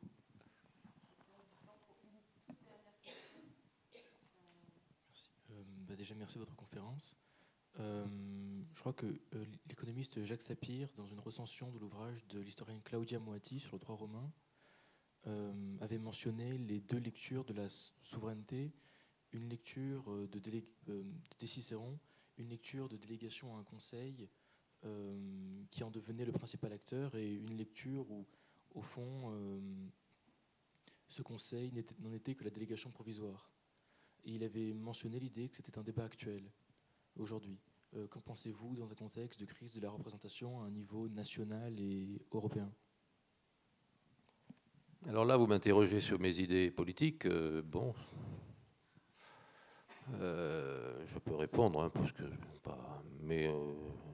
Merci. Euh, bah déjà, merci de votre conférence. Euh, je crois que euh, l'économiste Jacques Sapir, dans une recension de l'ouvrage de l'historienne Claudia Moatti sur le droit romain, euh, avait mentionné les deux lectures de la souveraineté, une lecture de, délé- euh, de Cicéron, une lecture de délégation à un conseil euh, qui en devenait le principal acteur, et une lecture où, au fond, euh, ce conseil n'était, n'en était que la délégation provisoire. Et il avait mentionné l'idée que c'était un débat actuel aujourd'hui. Euh, qu'en pensez-vous dans un contexte de crise de la représentation à un niveau national et européen ? Alors là, vous m'interrogez sur mes idées politiques. Euh, bon, euh, je peux répondre, hein, parce que pas. Mais euh,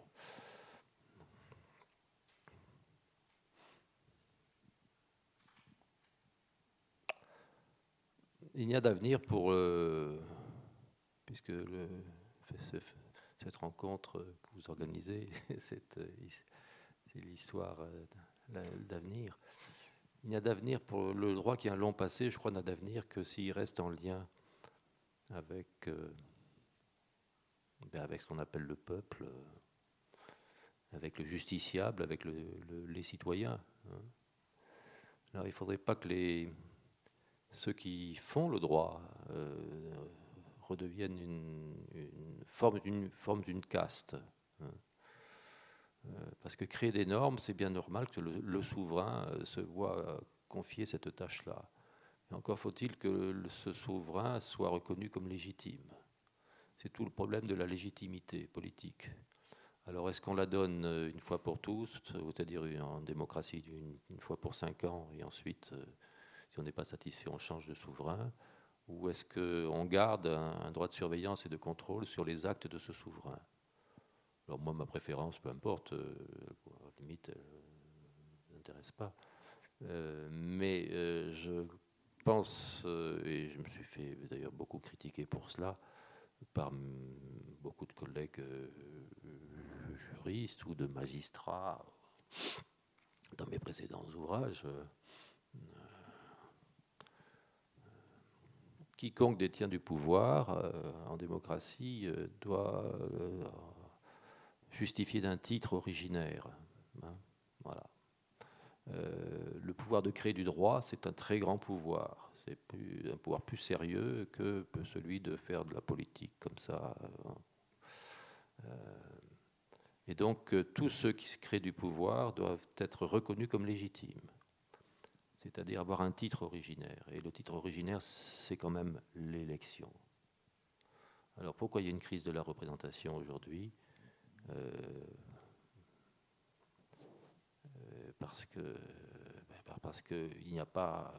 il n'y a d'avenir pour, euh, puisque le, cette rencontre que vous organisez, c'est l'histoire d'avenir. Il n'y a d'avenir pour le droit qui a un long passé, je crois, n'a d'avenir que s'il reste en lien avec, euh, ben avec ce qu'on appelle le peuple, euh, avec le justiciable, avec le, le, les citoyens. Hein. Alors il ne faudrait pas que les, ceux qui font le droit euh, redeviennent une, une forme d'une forme d'une caste. Hein. Euh, parce que créer des normes, c'est bien normal que le, le souverain euh, se voit euh, confier cette tâche-là. Et encore faut-il que le, ce souverain soit reconnu comme légitime. C'est tout le problème de la légitimité politique. Alors est-ce qu'on la donne une fois pour tous, c'est-à-dire en démocratie une, une fois pour cinq ans, et ensuite, euh, si on n'est pas satisfait, on change de souverain, ou est-ce qu'on garde un, un droit de surveillance et de contrôle sur les actes de ce souverain? Alors moi, ma préférence, peu importe, euh, à la limite, elle ne m'intéresse pas. Euh, mais euh, je pense, euh, et je me suis fait d'ailleurs beaucoup critiquer pour cela, par beaucoup de collègues euh, juristes ou de magistrats dans mes précédents ouvrages. Euh, quiconque détient du pouvoir euh, en démocratie euh, doit euh, justifier d'un titre originaire. Hein, voilà. Euh, le pouvoir de créer du droit, c'est un très grand pouvoir. C'est plus, un pouvoir plus sérieux que celui de faire de la politique comme ça. Euh, et donc, tous ceux qui créent du pouvoir doivent être reconnus comme légitimes, c'est-à-dire avoir un titre originaire. Et le titre originaire, c'est quand même l'élection. Alors, pourquoi il y a une crise de la représentation aujourd'hui ? euh, euh, Parce que, parce qu'il n'y a pas...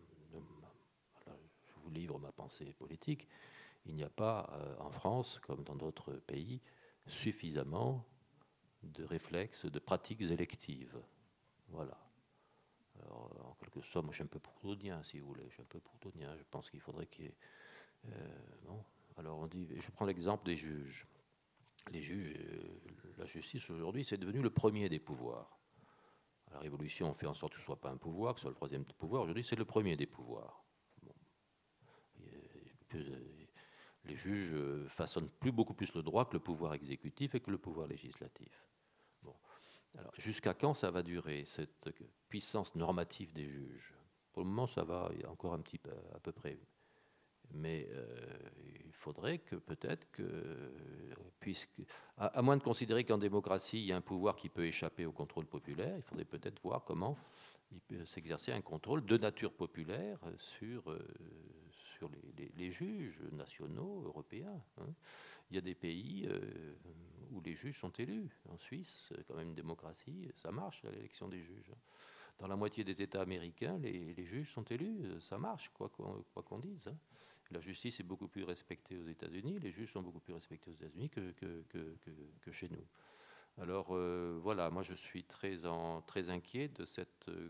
Je vous livre ma pensée politique. Il n'y a pas, euh, en France, comme dans d'autres pays, suffisamment de réflexes, de pratiques électives. Voilà. Alors, en quelque sorte, moi je suis un peu proudhonien, si vous voulez. Je suis un peu proudhonien. Je pense qu'il faudrait qu'il y ait... Euh, bon. Alors, on dit, je prends l'exemple des juges. Les juges, euh, la justice aujourd'hui, c'est devenu le premier des pouvoirs. La Révolution fait en sorte que ce ne soit pas un pouvoir, que ce soit le troisième pouvoir. Aujourd'hui, c'est le premier des pouvoirs. Bon. Et, et, les juges façonnent plus, beaucoup plus le droit que le pouvoir exécutif et que le pouvoir législatif. Bon. Alors, jusqu'à quand ça va durer, cette puissance normative des juges ? Pour le moment, ça va encore un petit peu, à peu près. Mais euh, il faudrait que peut-être que, puisque, à, à moins de considérer qu'en démocratie, il y a un pouvoir qui peut échapper au contrôle populaire, il faudrait peut-être voir comment il peut s'exercer un contrôle de nature populaire sur, euh, sur les, les, les juges nationaux, européens. Hein. Il y a des pays euh, où les juges sont élus. En Suisse, c'est quand même une démocratie, ça marche, l'élection des juges. Dans la moitié des États américains, les, les juges sont élus, ça marche, quoi qu'on, quoi qu'on dise. Hein. La justice est beaucoup plus respectée aux États-Unis, les juges sont beaucoup plus respectés aux États-Unis que, que, que, que, que chez nous. Alors euh, voilà, moi je suis très, en, très inquiet de cette euh,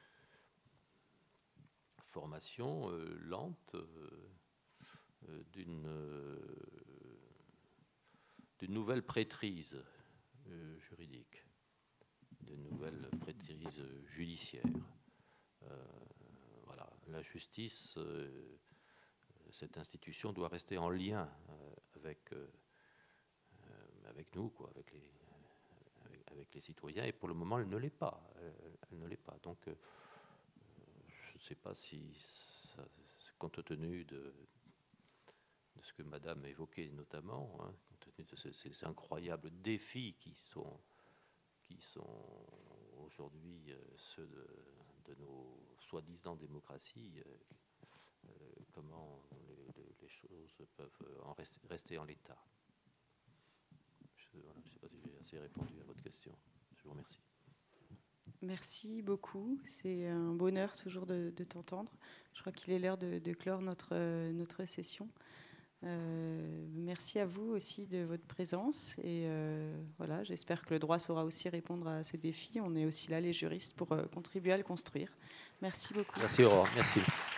formation euh, lente euh, d'une, euh, d'une nouvelle prêtrise euh, juridique, d'une nouvelle prêtrise judiciaire. Euh, voilà, la justice, euh, cette institution doit rester en lien euh, avec, euh, avec nous, quoi, avec les, avec, avec les citoyens, et pour le moment, elle ne l'est pas. Elle, elle ne l'est pas. Donc, euh, je ne sais pas si, ça, compte tenu de, de ce que Madame a évoqué notamment, hein, compte tenu de ces, ces incroyables défis qui sont, qui sont aujourd'hui euh, ceux de, de nos soi-disant démocraties, euh, euh, comment les, les, les choses peuvent en rester, rester en l'état. Je ne voilà, sais pas si j'ai assez répondu à votre question. Je vous remercie. Merci beaucoup. C'est un bonheur toujours de, de t'entendre. Je crois qu'il est l'heure de, de clore notre, notre session. Euh, merci à vous aussi de votre présence. Et euh, voilà, j'espère que le droit saura aussi répondre à ces défis. On est aussi là, les juristes, pour euh, contribuer à le construire. Merci beaucoup. Merci Aurore. Merci.